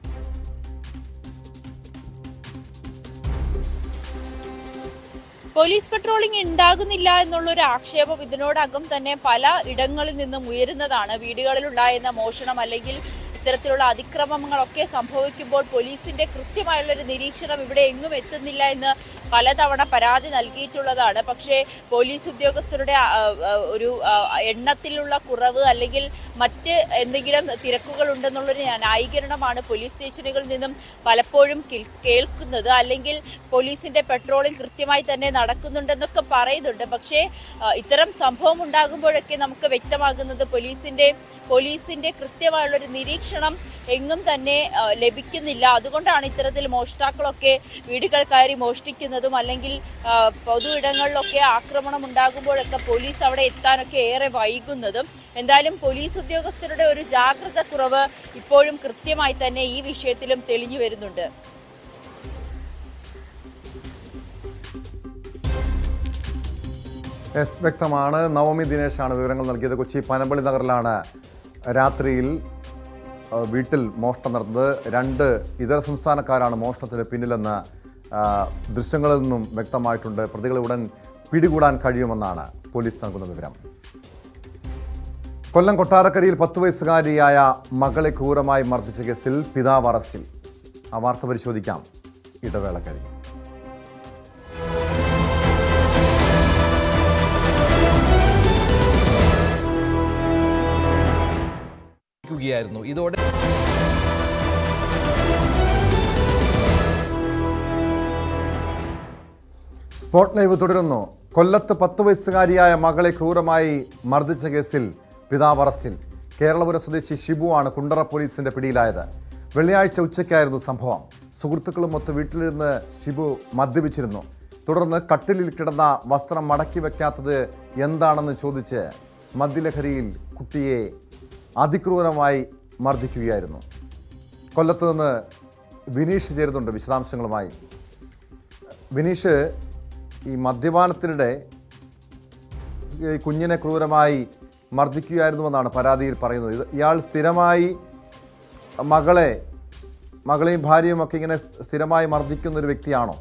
പോലീസ് പട്രോളിംഗ് ഉണ്ടാകുന്നില്ല എന്നുള്ളൊരു ആക്ഷേപം ഇതിനോടകം തന്നെ പല ഇടങ്ങളിൽ നിന്നും ഉയരുന്നതാണ്. വീടുകളിലുണ്ടായിരുന്ന മോഷണം അല്ലെങ്കിൽ ഇത്തരത്തിലുള്ള അതിക്രമങ്ങളൊക്കെ സംഭവിക്കുമ്പോൾ പോലീസിന്റെ കൃത്യമായുള്ളൊരു നിരീക്ഷണം ഇവിടെ എങ്ങും എത്തുന്നില്ല എന്ന് പലതവണ പരാതി നൽകിയിട്ടുള്ളതാണ്. പക്ഷേ പോലീസ് ഉദ്യോഗസ്ഥരുടെ ഒരു എണ്ണത്തിലുള്ള കുറവ് അല്ലെങ്കിൽ മറ്റ് എന്തെങ്കിലും തിരക്കുകൾ ഉണ്ടെന്നുള്ളൊരു ന്യായീകരണമാണ് പോലീസ് സ്റ്റേഷനുകളിൽ നിന്നും പലപ്പോഴും കേൾക്കുന്നത്. അല്ലെങ്കിൽ പോലീസിന്റെ പെട്രോളിംഗ് കൃത്യമായി തന്നെ നടക്കുന്നുണ്ടെന്നൊക്കെ പറയുന്നുണ്ട്. പക്ഷേ ഇത്തരം സംഭവം ഉണ്ടാകുമ്പോഴൊക്കെ നമുക്ക് വ്യക്തമാകുന്നത് പോലീസിന്റെ പോലീസിന്റെ കൃത്യമായുള്ളൊരു നിരീക്ഷണം എങ്ങും തന്നെ ലഭിക്കുന്നില്ല. അതുകൊണ്ടാണ് ഇത്തരത്തിൽ മോഷ്ടാക്കളൊക്കെ വീടുകൾ കയറി മോഷ്ടിക്കുന്നതും അല്ലെങ്കിൽ പൊതു ഇടങ്ങളിലൊക്കെ ആക്രമണം ഉണ്ടാകുമ്പോഴൊക്കെ പോലീസ് അവിടെ എത്താനൊക്കെ ഏറെ വൈകുന്നതും. എന്തായാലും പോലീസ് ഉദ്യോഗസ്ഥരുടെ ഒരു ജാഗ്രത കുറവ് ഇപ്പോഴും കൃത്യമായി തന്നെ ഈ വിഷയത്തിലും തെളിഞ്ഞു വരുന്നുണ്ട്. എസ് വ്യക്തമാണ്. നവമി ദിനേശാണ് വിവരങ്ങൾ നൽകിയത്. കൊച്ചി പനമ്പള്ളി നഗറിലാണ് രാത്രിയിൽ വീട്ടിൽ മോഷണം നടന്നത്. രണ്ട് ഇതര സംസ്ഥാനക്കാരാണ് മോഷണത്തിന് പിന്നിലെന്ന് ദൃശ്യങ്ങളിൽ നിന്നും വ്യക്തമായിട്ടുണ്ട്. പ്രതികളെ ഉടൻ പിടികൂടാൻ കഴിയുമെന്നാണ് പോലീസ് നൽകുന്ന വിവരം. കൊല്ലം കൊട്ടാരക്കരയിൽ പത്ത് വയസ്സുകാരിയായ മകളെ ക്രൂരമായി മർദ്ദിച്ച കേസിൽ പിതാവ് അറസ്റ്റിൽ. ആ വാർത്ത പരിശോധിക്കാം ഇടവേള കഴിഞ്ഞു. ഇതോടെ സ്പോട്ട് ലൈവ് തുടരുന്നു. കൊല്ലത്ത് പത്ത് വയസ്സുകാരിയായ മകളെ ക്രൂരമായി മർദ്ദിച്ച കേസിൽ പിതാവ് അറസ്റ്റിൽ. കേരളപുരം സ്വദേശി ഷിബു ആണ് കുണ്ടറ പോലീസിന്റെ പിടിയിലായത്. വെള്ളിയാഴ്ച ഉച്ചയ്ക്കായിരുന്നു സംഭവം. സുഹൃത്തുക്കളുമൊത്ത് വീട്ടിലിരുന്ന് ഷിബു മദ്യപിച്ചിരുന്നു. തുടർന്ന് കട്ടിലിൽ കിടന്ന വസ്ത്രം മടക്കി വെക്കാത്തത് എന്താണെന്ന് ചോദിച്ച് മദ്യലഹരിയിൽ കുട്ടിയെ അതിക്രൂരമായി മർദ്ദിക്കുകയായിരുന്നു. കൊല്ലത്ത് നിന്ന് വിനീഷ് ചേരുന്നുണ്ട് വിശദാംശങ്ങളുമായി. വിനീഷ്, ഈ മദ്യപാനത്തിനിടെ ഈ കുഞ്ഞിനെ ക്രൂരമായി മർദ്ദിക്കുകയായിരുന്നുവെന്നാണ് പരാതിയിൽ പറയുന്നത്. ഇത് ഇയാൾ സ്ഥിരമായി മകളെ മകളെയും ഭാര്യയും ഒക്കെ ഇങ്ങനെ സ്ഥിരമായി മർദ്ദിക്കുന്ന ഒരു വ്യക്തിയാണോ?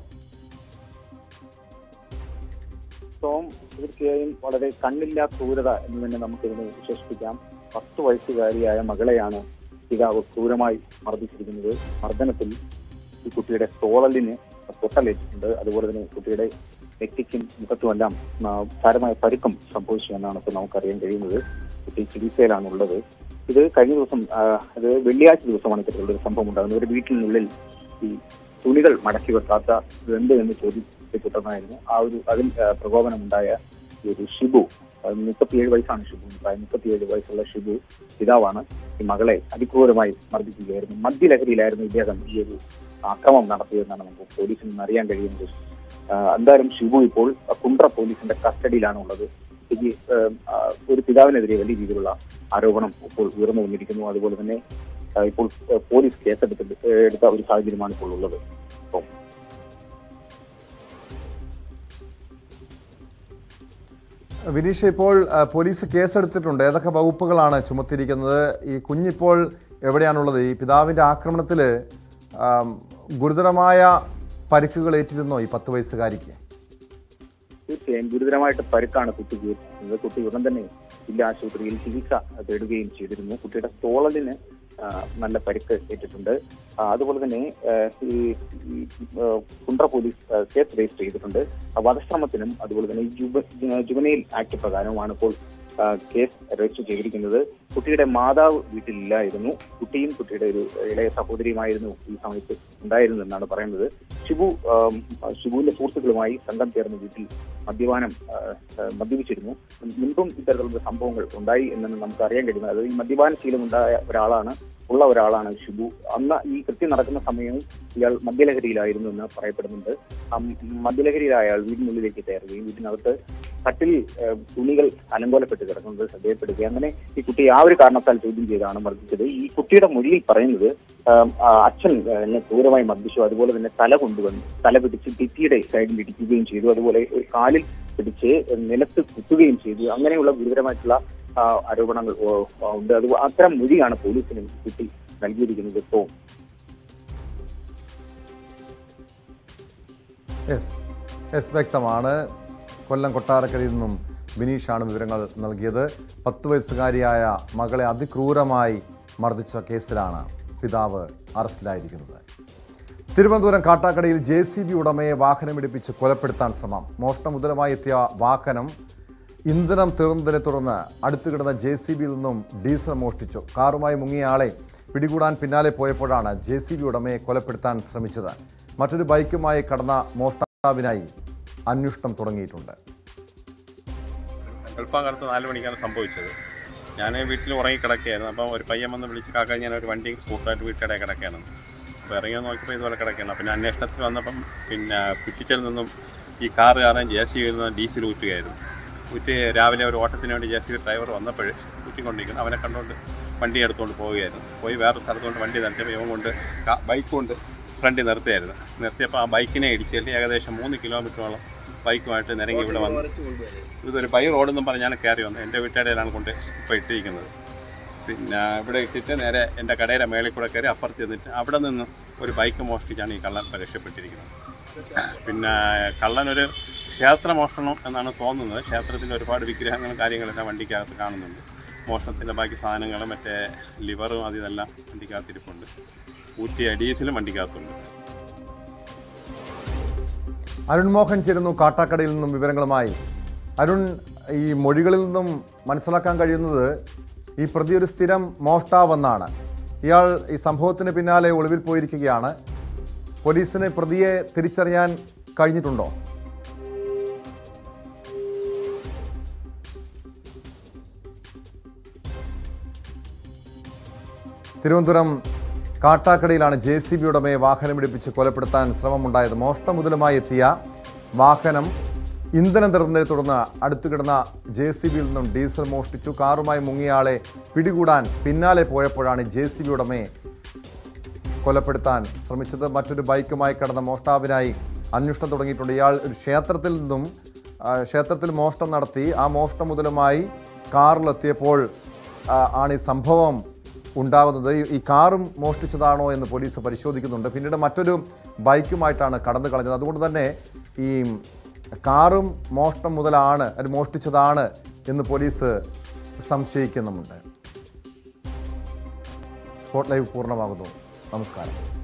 ടോം തീർച്ചയായും വളരെ കണ്ണില്ലാ ക്രൂരത എന്ന് തന്നെ നമുക്കിതിനെ വിശേഷിപ്പിക്കാം. പത്ത് വയസ്സുകാരിയായ മകളെയാണ് പിതാവ് ക്രൂരമായി മർദ്ദിച്ചിരിക്കുന്നത്. മർദ്ദനത്തിൽ ഈ കുട്ടിയുടെ തോളലിന് പൊട്ടലേറ്റിട്ടുണ്ട്. അതുപോലെ തന്നെ കുട്ടിയുടെ നെറ്റിക്കും മുഖത്തുമെല്ലാം സാരമായ പരുക്കം സംഭവിച്ചു എന്നാണ് ഇപ്പോൾ നമുക്കറിയാൻ കഴിയുന്നത്. കുട്ടി ചികിത്സയിലാണ് ഉള്ളത്. ഇത് കഴിഞ്ഞ ദിവസം അത് വെള്ളിയാഴ്ച ദിവസമാണ് ഇത്തരത്തിലുള്ള ഒരു സംഭവം ഉണ്ടാകുന്നത്. ഒരു വീട്ടിനുള്ളിൽ ഈ തുണികൾ മടക്കി വെക്കാത്ത എന്ത് എന്ന് ചോദിക്കപ്പെട്ടതായിരുന്നു. ആ ഒരു അതിൽ പ്രകോപനമുണ്ടായ ഒരു ഷിബു, മുപ്പത്തിയേഴ് വയസ്സാണ് ഷിബു, പ്രായം മുപ്പത്തിയേഴ് വയസ്സുള്ള ഷിബു പിതാവാണ് ഈ മകളെ അതിക്രൂരമായി മർദ്ദിക്കുകയായിരുന്നു. മദ്യലഹരിയിലായിരുന്നു ഇദ്ദേഹം ഈ ഒരു അക്രമം നടത്തിയതെന്നാണ് നമുക്ക് പോലീസിൽ നിന്ന് അറിയാൻ കഴിയുന്നത്. എന്തായാലും ഷിബു ഇപ്പോൾ കുണ്ട്ര പോലീസിന്റെ കസ്റ്റഡിയിലാണ് ഉള്ളത്. ഈ ഒരു പിതാവിനെതിരെ വലിയ രീതിയിലുള്ള ആരോപണം ഇപ്പോൾ ഉയർന്നു വന്നിരിക്കുന്നു. അതുപോലെ തന്നെ ഇപ്പോൾ പോലീസ് കേസെടുത്ത് എടുത്ത ഒരു സാഹചര്യമാണ് ഇപ്പോൾ ഉള്ളത്. അപ്പം വിനീഷ്, ഇപ്പോൾ പോലീസ് കേസെടുത്തിട്ടുണ്ട്. ഏതൊക്കെ വകുപ്പുകളാണ് ചുമത്തിയിരിക്കുന്നത്? ഈ കുഞ്ഞിപ്പോൾ എവിടെയാണുള്ളത്? ഈ പിതാവിന്റെ ആക്രമണത്തിൽ ഗുരുതരമായ പരിക്കുകൾ ഏറ്റിരുന്നോ ഈ പത്ത് വയസ്സുകാരിക്ക്? തീർച്ചയായും ഗുരുതരമായിട്ട് പരുക്കാണ് കുട്ടിക്ക് ഏറ്റിരുന്നത്. കുട്ടി ഉടൻ തന്നെ ജില്ലാ ആശുപത്രിയിൽ ചികിത്സ തേടുകയും ചെയ്തിരുന്നു. കുട്ടിയുടെ തോളലിന് നല്ല പരിക്ക് ഏറ്റിട്ടുണ്ട്. അതുപോലെ തന്നെ ഈ കുണ്ട്ര പോലീസ് കേസ് രജിസ്റ്റർ ചെയ്തിട്ടുണ്ട്. വധശ്രമത്തിനും അതുപോലെ തന്നെ ജുവനൈൽ ആക്ട് പ്രകാരവുമാണ് ഇപ്പോൾ കേസ് രജിസ്റ്റർ ചെയ്തിരിക്കുന്നത്. കുട്ടിയുടെ മാതാവ് വീട്ടിലില്ലായിരുന്നു. കുട്ടിയും കുട്ടിയുടെ ഒരു ഇളയ സഹോദരിയുമായിരുന്നു ഈ സമയത്ത് ഉണ്ടായിരുന്നെന്നാണ് പറയുന്നത്. ഷിബു ഷിബുവിന്റെ സുഹൃത്തുക്കളുമായി സംഘം ചേർന്ന് വീട്ടിൽ മദ്യപാനം മദ്യപിച്ചിരുന്നു. മുൻപും ഇത്തരത്തിലുള്ള സംഭവങ്ങൾ ഉണ്ടായി എന്നാണ് നമുക്ക് അറിയാൻ കഴിയുന്നത്. അത് ഈ മദ്യപാന ശീലമുണ്ടായ ഒരാളാണ് ഉള്ള ഒരാളാണ് ഷിബു. അന്ന് ഈ കൃത്യം നടക്കുന്ന സമയവും ഇയാൾ മദ്യലഹരിയിലായിരുന്നു എന്ന് പറയപ്പെടുന്നുണ്ട്. മദ്യലഹരിയിലായ അയാൾ വീടിനുള്ളിലേക്ക് കയറുകയും വീടിനകത്ത് കട്ടിൽ തുണികൾ അലങ്കോലപ്പെട്ട് കിടക്കുന്നത് ശ്രദ്ധയപ്പെടുകയും അങ്ങനെ ഈ കുട്ടി ആ ഒരു കാരണത്താൽ ചോദ്യം ചെയ്താണ് മർദ്ദിച്ചത്. ഈ കുട്ടിയുടെ മൊഴിയിൽ പറയുന്നത് അച്ഛൻ എന്നെ ക്രൂരമായി മർദ്ദിച്ചു, അതുപോലെ തന്നെ തല കൊണ്ടുവന്നു, തല പിടിച്ച് ഭിത്തിയുടെ സൈഡിൽ ഇടിക്കുകയും ചെയ്തു, അതുപോലെ ഒരു കാലിൽ പിടിച്ച് നിലത്ത് കുത്തുകയും ചെയ്തു, അങ്ങനെയുള്ള ഗുരുതരമായിട്ടുള്ള ആരോപണങ്ങൾ ഉണ്ട്. അത് അത്തരം മൊഴിയാണ് പോലീസിന് കുട്ടി നൽകിയിരിക്കുന്നത്. ഇപ്പോൾ വ്യക്തമാണ്. കൊല്ലം കൊട്ടാരക്കരയിൽ നിന്നും ബിനീഷാണ് വിവരങ്ങൾ നൽകിയത്. പത്ത് വയസ്സുകാരിയായ മകളെ അതിക്രൂരമായി മർദ്ദിച്ച കേസിലാണ് പിതാവ് അറസ്റ്റിലായിരിക്കുന്നത്. തിരുവനന്തപുരം കാട്ടാക്കടയിൽ ജെ സി ബി ഉടമയെ വാഹനമിടിപ്പിച്ച് കൊലപ്പെടുത്താൻ ശ്രമം. മോഷണ മുതലുമായി എത്തിയ വാഹനം ഇന്ധനം തീർന്നതിനെ തുടർന്ന് അടുത്തു കിടന്ന ജെ സി ബിയിൽ നിന്നും ഡീസൽ മോഷ്ടിച്ചു. കാറുമായി മുങ്ങിയ ആളെ പിടികൂടാൻ പിന്നാലെ പോയപ്പോഴാണ് ജെ സി ബി ഉടമയെ കൊലപ്പെടുത്താൻ ശ്രമിച്ചത്. മറ്റൊരു ബൈക്കുമായി കടന്ന മോഷ്ടാവിനായി അന്വേഷണം തുടങ്ങിയിട്ടുണ്ട്. വെളുപ്പാങ്കാലത്ത് നാല് മണിക്കാണ് സംഭവിച്ചത്. ഞാൻ വീട്ടിൽ ഉറങ്ങി കിടക്കുകയായിരുന്നു. അപ്പം ഒരു പയ്യൻ വന്ന് വിളിച്ച് കാക്ക ഞാൻ ഒരു വണ്ടിയും സ്കൂട്ടറായിട്ട് വീട്ടിടെ കിടക്കുകയാണ്. അപ്പോൾ ഇറങ്ങി നോക്കിയപ്പോൾ ഇതുപോലെ കിടക്കുകയാണ്. പിന്നെ അന്വേഷണത്തിൽ വന്നപ്പം പിന്നെ കുറ്റിച്ചൽ നിന്നും ഈ കാറുകാരൻ ജെ സി ബിയിൽ നിന്ന് ഡീസൽ ഊറ്റുകയായിരുന്നു. ഊറ്റി രാവിലെ ഒരു ഓട്ടത്തിന് വേണ്ടി ജെ സി ബി ഡ്രൈവർ വന്നപ്പോൾ ഊറ്റിക്കൊണ്ടിരിക്കുന്നു. അവനെ കണ്ടുകൊണ്ട് വണ്ടി എടുത്തുകൊണ്ട് പോവുകയായിരുന്നു. പോയി വേറെ സ്ഥലത്തുകൊണ്ട് വണ്ടി നിർത്തിയപ്പോൾ ഇവൻ കൊണ്ട് ബൈക്ക് കൊണ്ട് ഫ്രണ്ടിൽ നിർത്തിയായിരുന്നു. നിർത്തിയപ്പോൾ ആ ബൈക്കിനെ ഇടിച്ചല്ലേ ഏകദേശം മൂന്ന് കിലോമീറ്ററോളം ബൈക്കുമായിട്ട് നിരങ്ങി ഇവിടെ വന്നു. ഇതൊരു ബൈ റോഡെന്നും പറഞ്ഞാണ് കയറി വന്നത്. എൻ്റെ വീട്ടിടയിലാണ് കൊണ്ട് ഇപ്പോൾ ഇട്ടിരിക്കുന്നത്. പിന്നെ ഇവിടെ ഇട്ടിട്ട് നേരെ എൻ്റെ കടയുടെ മേളിൽ കൂടെ കയറി അപ്പുറത്ത് ചെന്നിട്ട് അവിടെ നിന്ന് ഒരു ബൈക്ക് മോഷ്ടിച്ചാണ് ഈ കള്ളൻ രക്ഷപ്പെട്ടിരിക്കുന്നത്. പിന്നെ കള്ളനൊരു ക്ഷേത്ര മോഷണം എന്നാണ് തോന്നുന്നത്. ക്ഷേത്രത്തിൻ്റെ ഒരുപാട് വിഗ്രഹങ്ങളും കാര്യങ്ങളെല്ലാം വണ്ടിക്കകത്ത് കാണുന്നുണ്ട്. മോഷണത്തിൻ്റെ ബാക്കി സാധനങ്ങളും മറ്റേ ലിവറും അത് ഇതെല്ലാം വണ്ടിക്കകത്തിരിപ്പുണ്ട്. ഊറ്റിയ ഡീസലും വണ്ടിക്കകത്തുണ്ട്. അരുൺ മോഹൻ ചേരുന്നു കാട്ടാക്കടയിൽ നിന്നും വിവരങ്ങളുമായി. അരുൺ, ഈ മൊഴികളിൽ നിന്നും മനസ്സിലാക്കാൻ കഴിയുന്നത് ഈ പ്രതി ഒരു സ്ഥിരം മോഷ്ടാവെന്നാണ്. ഇയാൾ ഈ സംഭവത്തിന് പിന്നാലെ ഒളിവിൽ പോയിരിക്കുകയാണ്. പോലീസിന് പ്രതിയെ തിരിച്ചറിയാൻ കഴിഞ്ഞിട്ടുണ്ടോ? തിരുവനന്തപുരം കാട്ടാക്കടയിലാണ് ജെ സി ബി ഉടമയെ വാഹനമിടിപ്പിച്ച് കൊലപ്പെടുത്താൻ ശ്രമമുണ്ടായത്. മോഷണ മുതലുമായി എത്തിയ വാഹനം ഇന്ധനം തീർന്നതിനെ തുടർന്ന് അടുത്തു കിടന്ന ജെ സി ബിയിൽ നിന്നും ഡീസൽ മോഷ്ടിച്ചു. കാറുമായി മുങ്ങിയയാളെ പിടികൂടാൻ പിന്നാലെ പോയപ്പോഴാണ് ജെ സി ബി ഉടമയെ കൊലപ്പെടുത്താൻ ശ്രമിച്ചത്. മറ്റൊരു ബൈക്കുമായി കടന്ന മോഷ്ടാവിനായി അന്വേഷണം തുടങ്ങിയിട്ടുണ്ട്. ഇയാൾ ഒരു ക്ഷേത്രത്തിൽ നിന്നും ക്ഷേത്രത്തിൽ മോഷണം നടത്തി ആ മോഷണ മുതലുമായി കാറിലെത്തിയപ്പോൾ ആണ് ഈ സംഭവം ഉണ്ടാകുന്നത്. ഈ കാറും മോഷ്ടിച്ചതാണോ എന്ന് പോലീസ് പരിശോധിക്കുന്നുണ്ട്. പിന്നീട് മറ്റൊരു ബൈക്കുമായിട്ടാണ് കടന്നു കളഞ്ഞത്. അതുകൊണ്ട് തന്നെ ഈ കാറും മോഷണം മുതലാണ് അത് മോഷ്ടിച്ചതാണ് എന്ന് പോലീസ് സംശയിക്കുന്നുമുണ്ട്. സ്പോട്ട് ലൈവ് പൂർണ്ണമാകുന്നു. നമസ്കാരം.